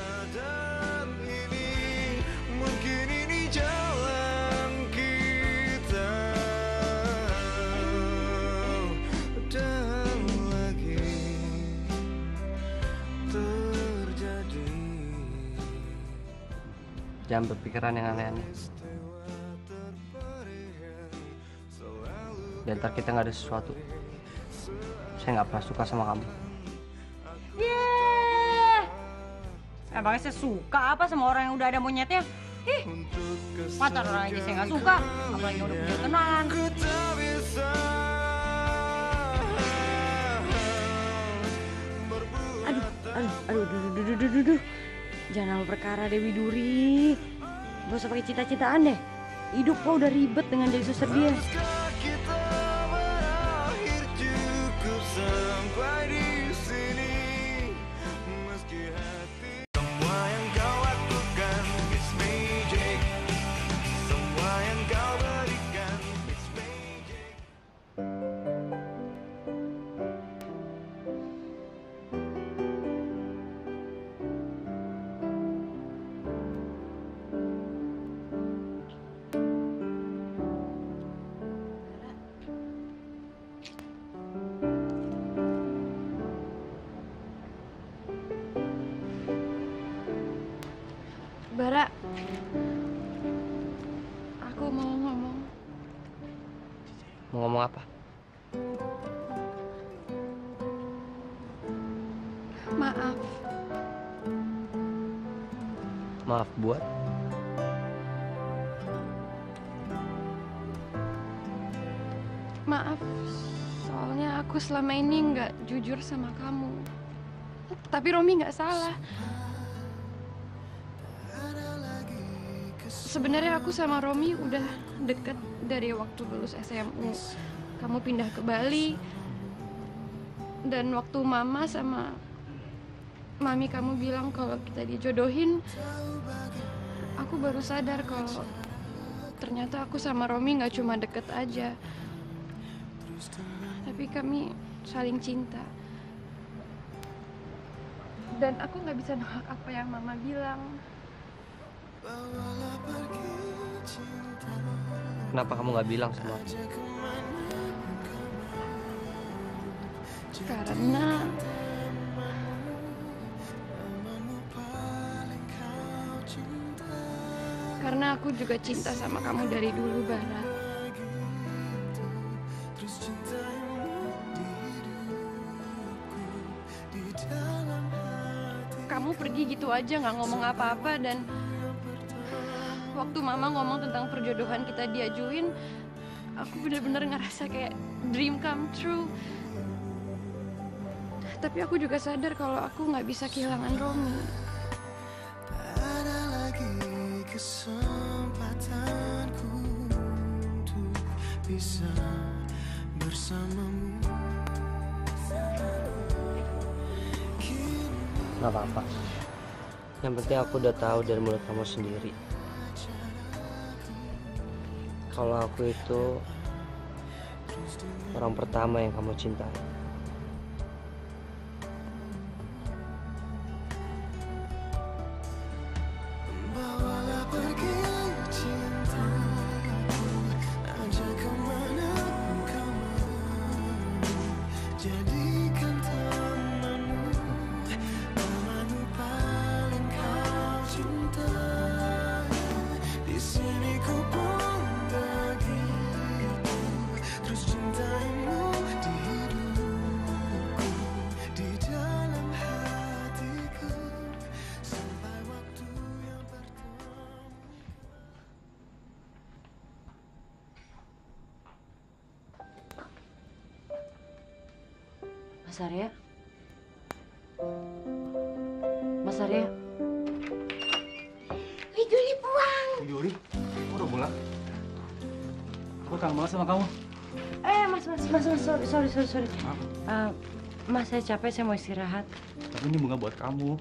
Mungkin ini jalan kita. Dan lagi terjadi. Jangan berpikiran yang aneh-aneh. Dan ntar kita nggak ada sesuatu. Saya nggak pernah suka sama kamu. Yeay! Emangnya saya suka apa sama orang yang udah ada monyetnya? Ih, pacar orang aja saya nggak suka, apalagi udah punya tunangan. Aduh, aduh, aduh, aduh, aduh, aduh, aduh, aduh. Jangan nama perkara Dewi Duri. Gak usah pakai cita-citaan deh. Hidup kok udah ribet dengan jadi suster dia. Sampai di sini, meski hati semua yang kau lakukan it's magic, semua yang kau berikan it's magic. Bara, aku mau ngomong. Mau ngomong apa? Maaf, Maaf buat. maaf. Soalnya aku selama ini nggak jujur sama kamu. Tapi Romi nggak salah. Sebenarnya aku sama Romi udah deket dari waktu lulus S M U. Kamu pindah ke Bali. Dan waktu Mama sama Mami kamu bilang kalau kita dijodohin, aku baru sadar kalau ternyata aku sama Romi nggak cuma deket aja. Tapi kami saling cinta. Dan aku nggak bisa nolak apa yang Mama bilang. Kenapa kamu nggak bilang sama aku? Karena Karena aku juga cinta sama kamu dari dulu, Bara. Kamu pergi gitu aja nggak ngomong apa-apa, dan waktu Mama ngomong tentang perjodohan kita diajuin, aku bener-bener ngerasa kayak dream come true. Tapi aku juga sadar kalau aku nggak bisa kehilangan Romi. Ada lagi kesempatanku untuk bisa bersamamu. Gak apa-apa. Yang penting aku udah tahu dari mulut kamu sendiri kalau aku itu orang pertama yang kamu cintai. Bawalah pergi cintaku, ajak kemanapun kau mau. Jadikan temanmu, temanmu paling kau cinta. Di sini ku pun begitu, terus cintaimu di hidupku, di dalam hatiku, sampai waktu yang bertemu. Mas Arya? Mas Arya? Wih, Juli pulang. Juli, kamu udah pulang? Aku kangen banget sama kamu. Eh, mas, mas, mas, mas, sorry, sorry, sorry, sorry. Maaf. Eh, mas, saya capek, saya mau istirahat. Tapi ini bunga buat kamu.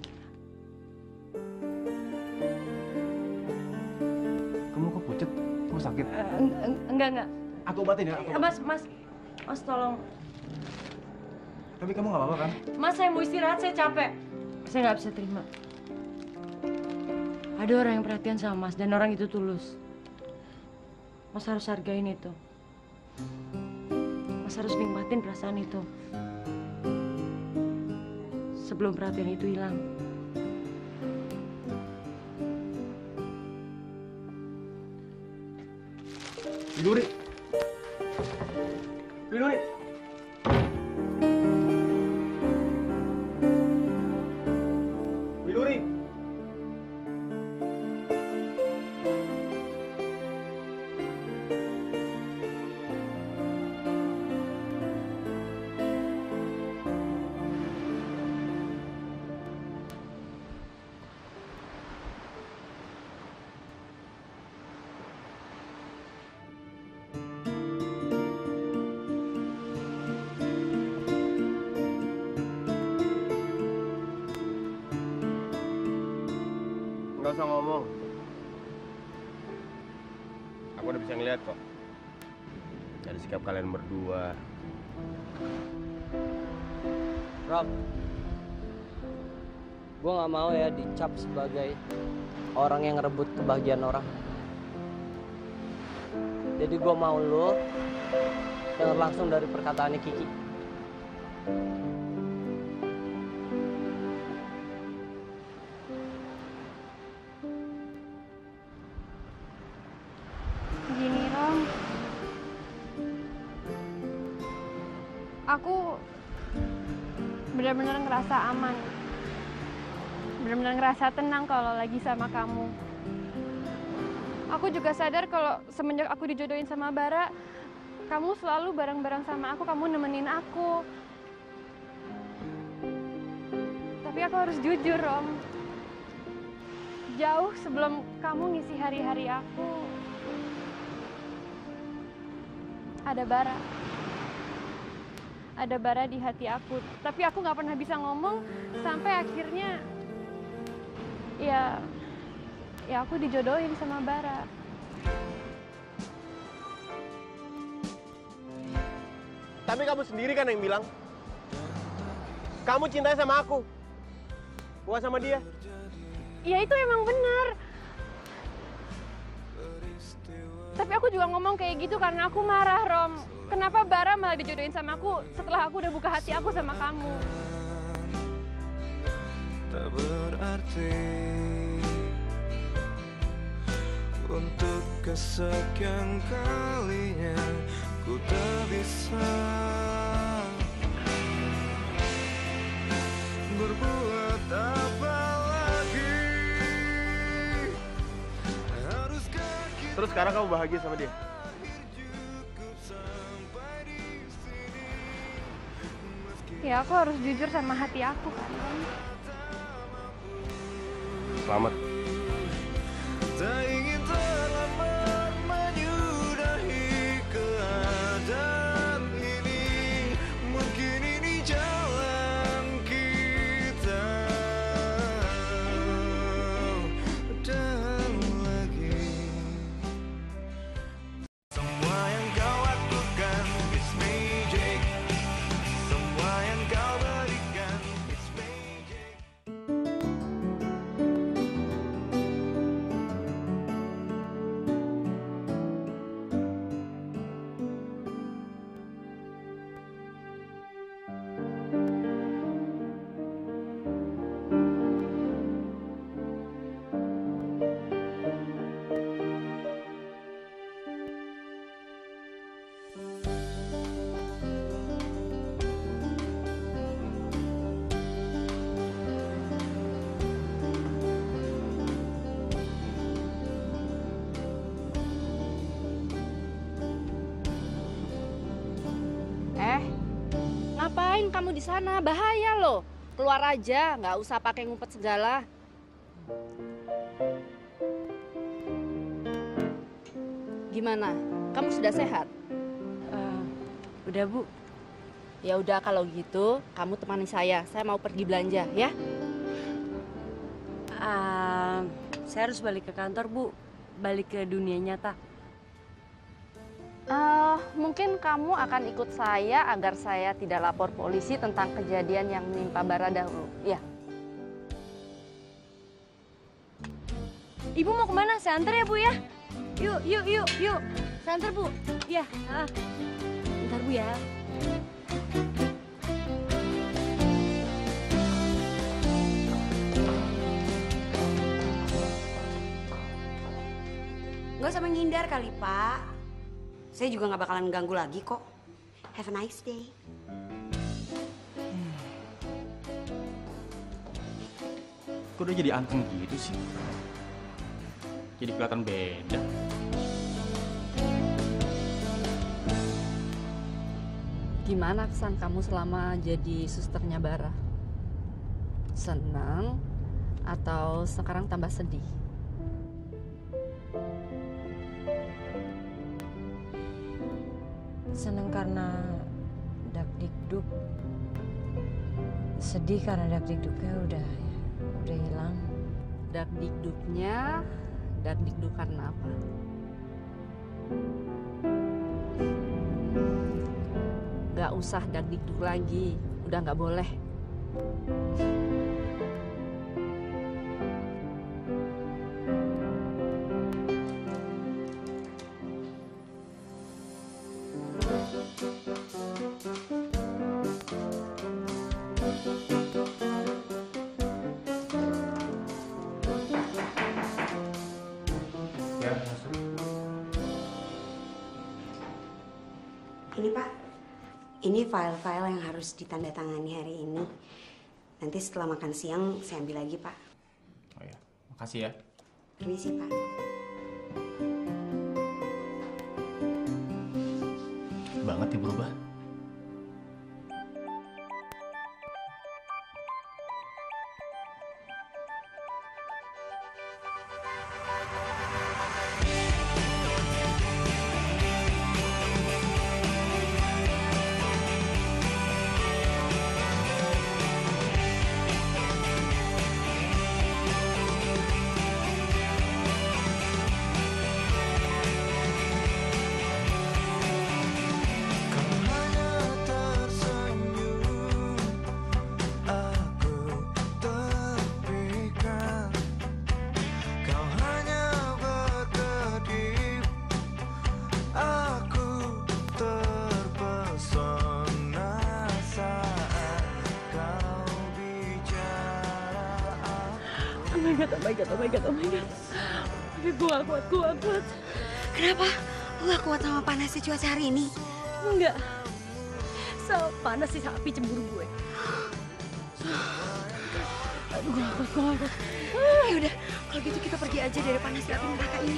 Kamu kok pucet? Kamu sakit? Eh, eng- eng- enggak, enggak. Aku obatin ya. Aku Eh, mas, mas, mas, tolong. Tapi kamu nggak apa-apa kan? Mas, saya mau istirahat, saya capek. Saya nggak bisa terima. Ada orang yang perhatian sama mas, dan orang itu tulus. Mas harus hargain itu. Mas harus nikmatin perasaan itu. Sebelum perhatian itu hilang. Widuri. Widuri. Widuri. Nggak usah ngomong. Aku udah bisa ngeliat kok dari sikap kalian berdua. Rob, gue nggak mau ya dicap sebagai orang yang ngerebut kebahagiaan orang. Jadi gue mau lo denger langsung dari perkataannya Kiki. Gini, Rom. Aku benar-benar ngerasa aman. Benar-benar ngerasa tenang kalau lagi sama kamu. Aku juga sadar kalau semenjak aku dijodohin sama Bara, kamu selalu bareng-bareng sama aku, kamu nemenin aku. Tapi aku harus jujur, Rom. Jauh sebelum kamu ngisi hari-hari aku, ada Bara. Ada Bara di hati aku. Tapi aku nggak pernah bisa ngomong sampai akhirnya, ya, ya aku dijodohin sama Bara. Tapi kamu sendiri kan yang bilang kamu cintanya sama aku, bukan sama dia. Ya itu emang benar. Tapi aku juga ngomong kayak gitu karena aku marah, Rom. Kenapa Bara malah dijodohin sama aku setelah aku udah buka hati aku sama kamu? Tak berarti untuk kesekian kalinya ku tak bisa berbuat apa lagi. Haruskah kita Terus sekarang kamu bahagia sama dia? Ya aku harus jujur sama hati aku kan, Rom. Selamat. tak ingin terlambat menyudahi keadaan ini. Mungkin ini jalan kita dan lagi. Semua yang kau lakukan is magic. Semua yang kau berikan is magic. Eh, ngapain kamu di sana? Bahaya loh. Keluar aja, nggak usah pakai ngumpet segala. Gimana? Kamu sudah sehat? Udah, Bu. Ya udah kalau gitu, kamu temani saya. Saya mau pergi belanja, ya? Ah, saya harus balik ke kantor, Bu. Balik ke dunia nyata. Eh, mungkin kamu akan ikut saya agar saya tidak lapor polisi tentang kejadian yang menimpa Bara dahulu. Ya. Ibu mau kemana? Saya antar ya, Bu ya? Yuk, yuk, yuk, yuk. Saya antar, Bu. Iya. Ah. Bentar, Bu ya. Nggak usah menghindar kali, Pak. Saya juga nggak bakalan ganggu lagi kok. Have a nice day. Kok udah jadi anteng gitu sih? Jadi kelihatan beda. Gimana kesan kamu selama jadi susternya Bara? Senang atau sekarang tambah sedih? Seneng karena dakdikduk, sedih karena dakdikduknya udah udah hilang. Dakdikduknya, dakdikduk karena apa? Gak usah dakdikduk lagi, udah gak boleh. Ini Pak, ini file-file yang harus ditandatangani hari ini. Nanti setelah makan siang saya ambil lagi Pak. Oh ya, makasih ya. Permisi Pak. Banget ya berubah. Kau my god, oh my god, oh my god, oh my god. Gue gak kuat, gue gak kuat. Kenapa? Lu gak kuat sama panasnya cuaca hari ini? Enggak. So panas sih sapi cemburu gue. Aduh, gue gak kuat, gue gak kuat. Ya udah, kalau gitu kita pergi aja dari panas api neraka ini.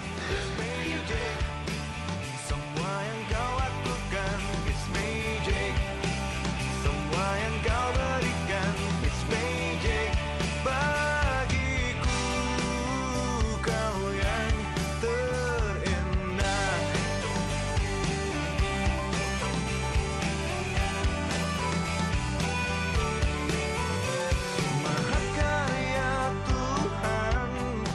Semua yang kau lakukan, it's magic. Semua yang kau berikan, it's magic. Bagiku kau yang terindah. Mahakarya Tuhan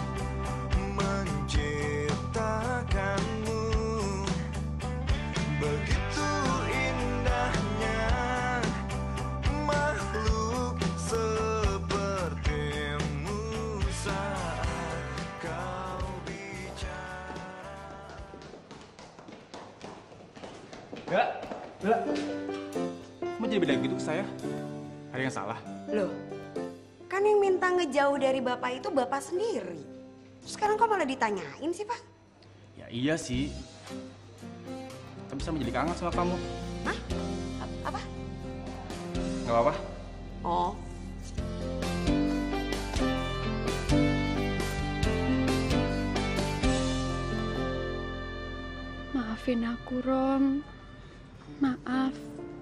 menciptakanmu. Begitu indahnya makhluk sepertimu saat kau bicara. Enggak, enggak. Kamu jadi beda gitu ke saya? Ada yang salah? Loh, kan yang minta ngejauh dari bapak itu bapak sendiri. Terus sekarang kok malah ditanyain sih, Pak? Ya iya sih. Tapi saya menjadi kangen sama kamu. Hah? Apa? Gak apa-apa. Oh. Maafin aku, Rom. Maaf.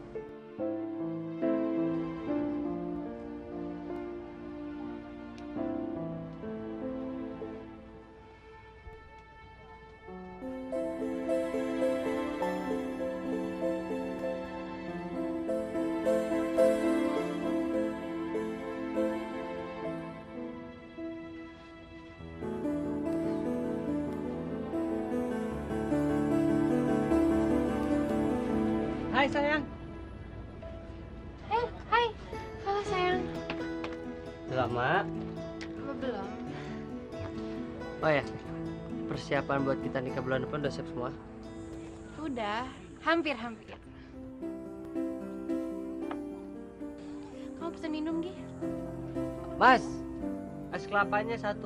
Hai sayang. Eh, hai. Halo sayang. Lama. Apa belum? Oh ya, persiapan buat kita nikah bulan depan udah siap semua? Udah, hampir-hampir. Kamu pesen minum, Gi? Mas, es kelapanya satu.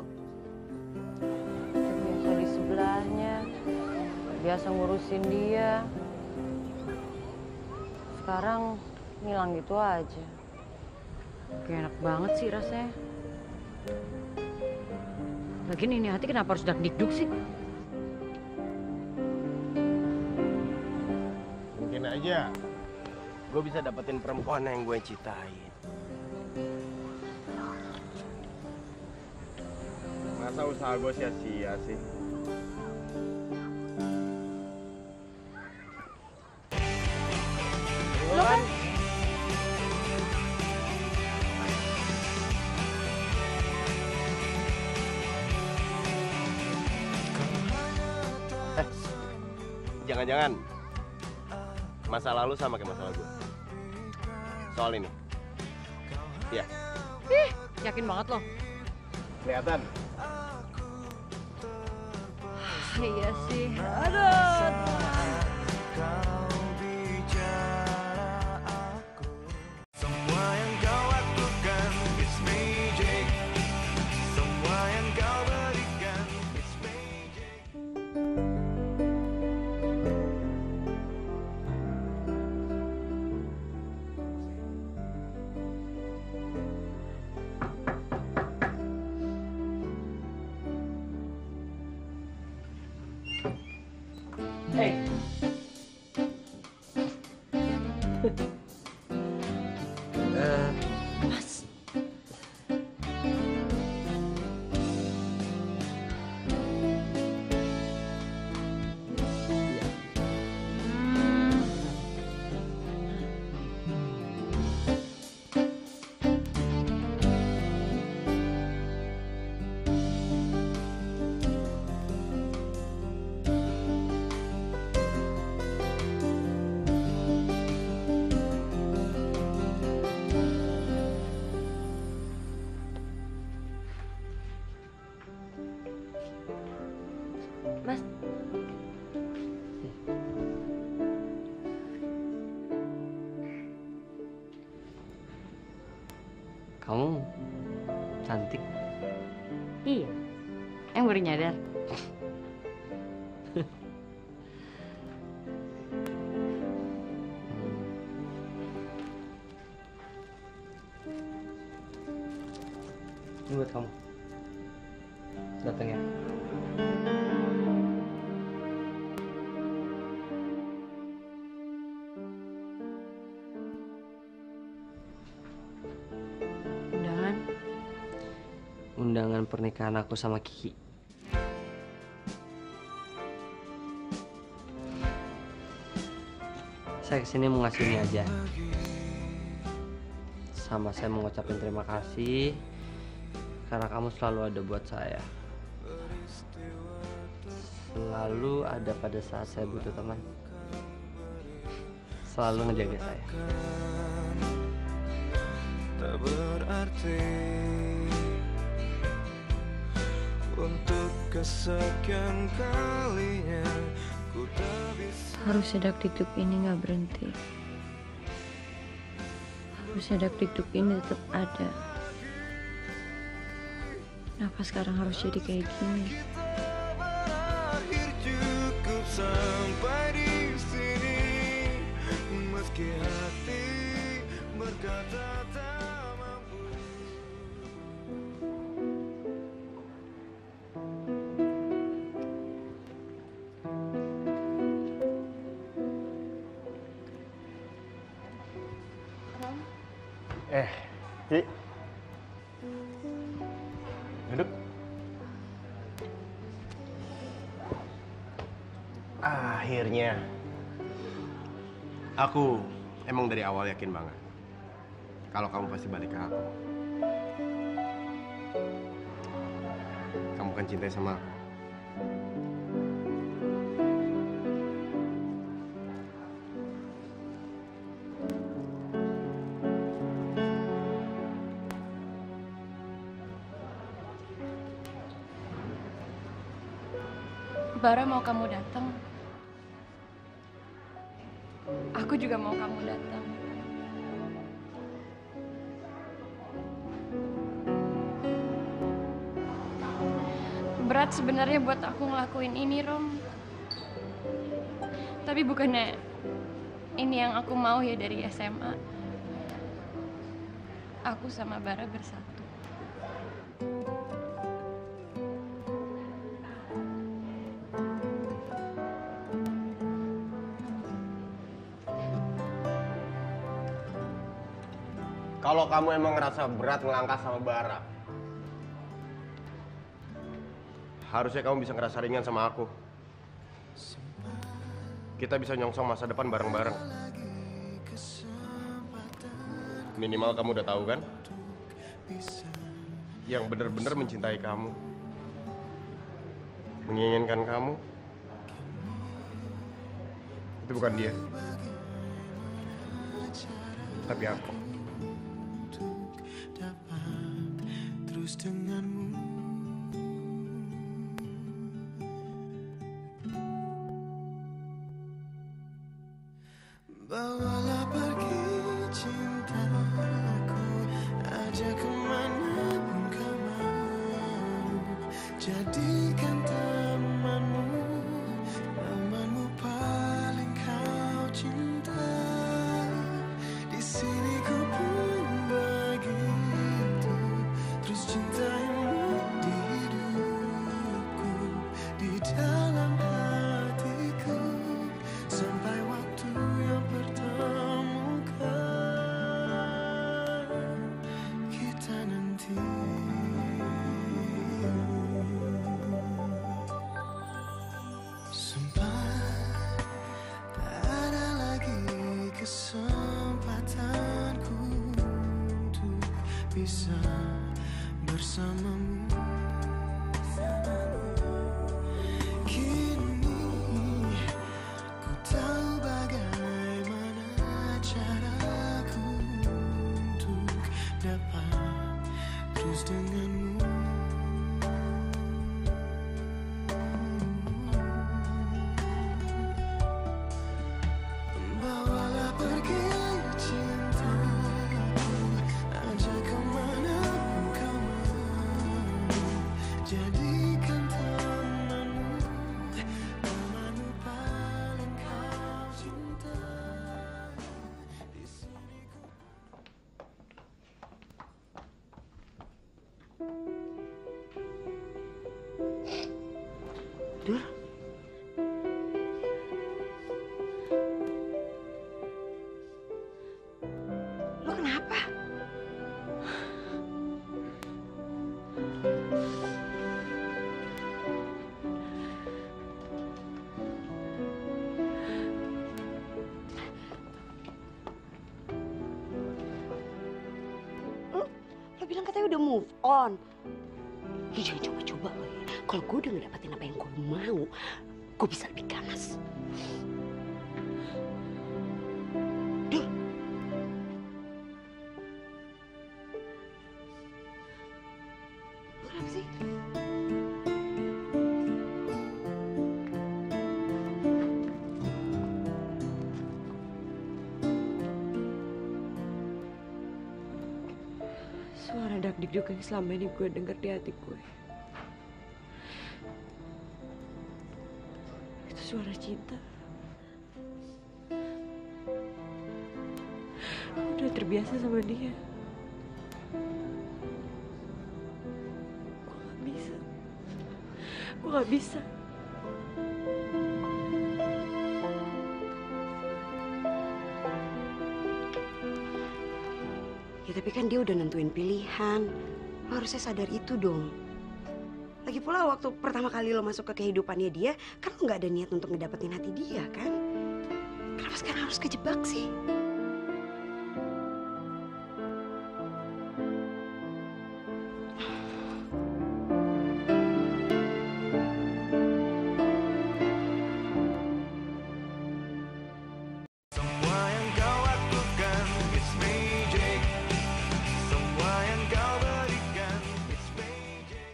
Biasa di sebelahnya, biasa ngurusin dia. Sekarang ngilang gitu aja. Kayak enak banget sih rasanya. Lagian ini hati kenapa harus dak-dikduk sih? Mungkin aja gue bisa dapetin perempuan yang gue cintain. Masa usaha gue sia-sia sih? Lo kan? Eh, jangan-jangan masa lalu sama kayak masalah gue. Soal ini. Iya. Ih, yakin banget loh. Kelihatan. Iya sih. Aduh. Semua yang kau lakukan, it's magic. Semua yang kau berikan, it's magic. Hey. Eh, Mas. Mas. Kamu cantik. Iya. Yang baru nyadar. Ini buat kamu. Datang ya. Undangan. Undangan pernikahan aku sama Kiki. Saya kesini mau ngasih ini aja. Sama saya mau ngucapin terima kasih karena kamu selalu ada buat saya. Selalu ada pada saat saya butuh teman. Selalu ngejaga saya. Tak berarti untuk kesekian kalinya ku tak bisa. Harusnya dak-dikduk ini nggak berhenti. Harusnya dak-dikduk ini tetap ada. Kenapa sekarang harus jadi kayak gini? Akhir cukup sampai di sini, meski hati berkata tak mampu. Eh, Ci. Duduk. Akhirnya. Aku emang dari awal yakin banget kalau kamu pasti balik ke aku. Kamu kan cintai sama aku. Bara mau kamu datang. Aku juga mau kamu datang. Berat sebenarnya buat aku ngelakuin ini, Rom. Tapi bukannya ini yang aku mau ya dari S M A. Aku sama Bara bersatu. Kalau kamu emang ngerasa berat ngelangkah sama Bara, harusnya kamu bisa ngerasa ringan sama aku. Kita bisa nyongsong masa depan bareng-bareng. Minimal kamu udah tahu kan? Yang bener-bener mencintai kamu, menginginkan kamu, itu bukan dia, tapi aku. Terus denganmu, bawalah pergi cintaku, ajak kemana pun kau mau, jadikan temanmu, temanmu paling kau cinta. Di sini ku pun begitu, terus cintaimu di hidupku, di dalam hatiku, sampai waktu yang pertemukan kita nanti. Sumpah tak ada lagi kesempatanku untuk bisa bersamamu. Kini ku tahu bagaimana caraku untuk dapat terus denganmu. Bawalah pergi cintaku, ajak kemana pun kau mau, Dur. Lo kenapa? Lo, lo bilang katanya udah move on. Lu jangan coba-coba lo ya. Kalau gue udah ngedapetin apa yang gue mau, gue bisa lebih ganas. Duh. Lu kenapa sih? Suara dak-dikduk yang selama ini gue denger di hati gue. Itu suara cinta. Udah terbiasa sama dia. Gue gak bisa. Gue gak bisa. Ya tapi kan dia udah nentuin pilihan. Lo harusnya sadar itu dong. Lagi pula waktu pertama kali lo masuk ke kehidupannya dia, kan lo nggak ada niat untuk ngedapetin hati dia kan? Kenapa sekarang harus kejebak sih? Semua yang kau lakukan, it's magic. Semua yang kau berikan, it's magic.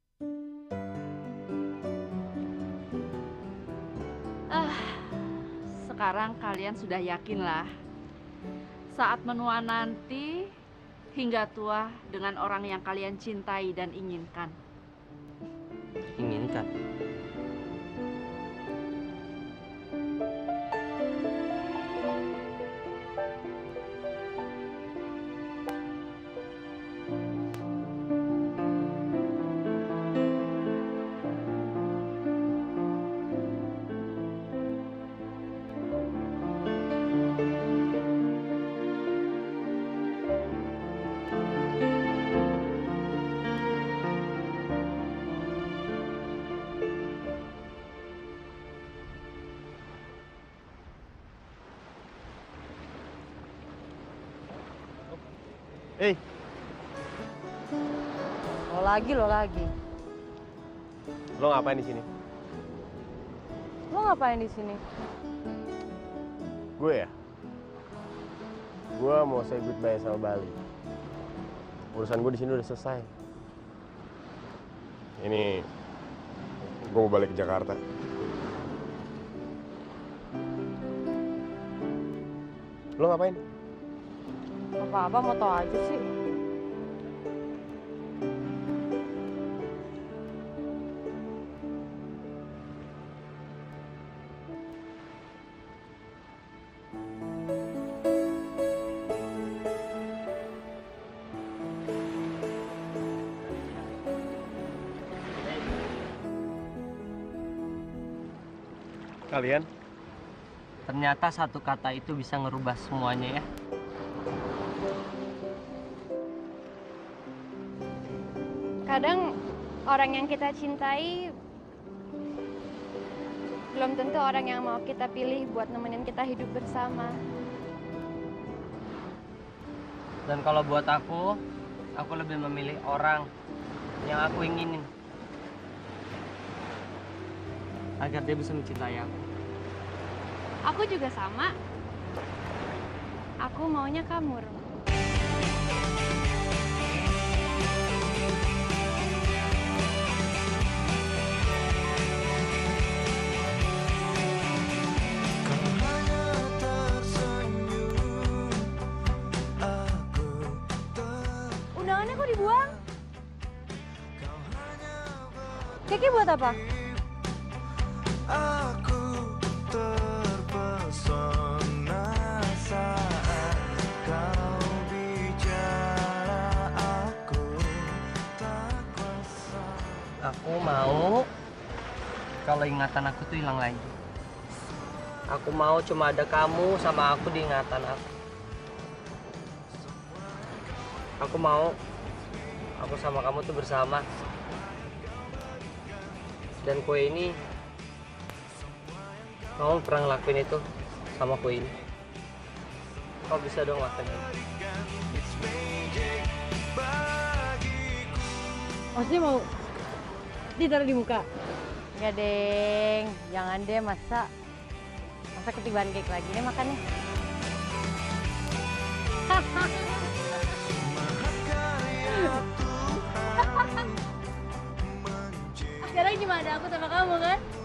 Ah, sekarang kalian sudah yakinlah. Saat menua nanti, hingga tua dengan orang yang kalian cintai dan inginkan. Inginkan. Eh, Lo lagi, lo lagi. Lo ngapain di sini? Lo ngapain di sini? Gue ya? Gue mau say goodbye sama Bali. Urusan gue di sini udah selesai. Ini gue mau balik ke Jakarta. Lo ngapain? Apa-apa mau tau aja sih. Kalian? Ternyata satu kata itu bisa ngerubah semuanya ya. Kadang orang yang kita cintai belum tentu orang yang mau kita pilih buat nemenin kita hidup bersama. Dan kalau buat aku, aku lebih memilih orang yang aku inginin. Agar dia bisa mencintai aku. Aku juga sama. Aku maunya kamu, Rum. Undangannya kok dibuang? Keke buat apa? Aku terpesona saat kau bicara, aku tak kuasa. Aku mau kalau ingatan aku tuh hilang lagi. Aku mau cuma ada kamu sama aku di ingatan aku. Aku mau aku sama kamu tuh bersama. Dan kue ini, kamu pernah ngelakuin itu sama kue ini. Kau bisa dong ngelakuin itu. Maksudnya mau ditaruh di muka? Enggak, Deng. Jangan deh, masa masa ketiban cake lagi nih makannya. Sekarang cuma ada aku sama kamu kan?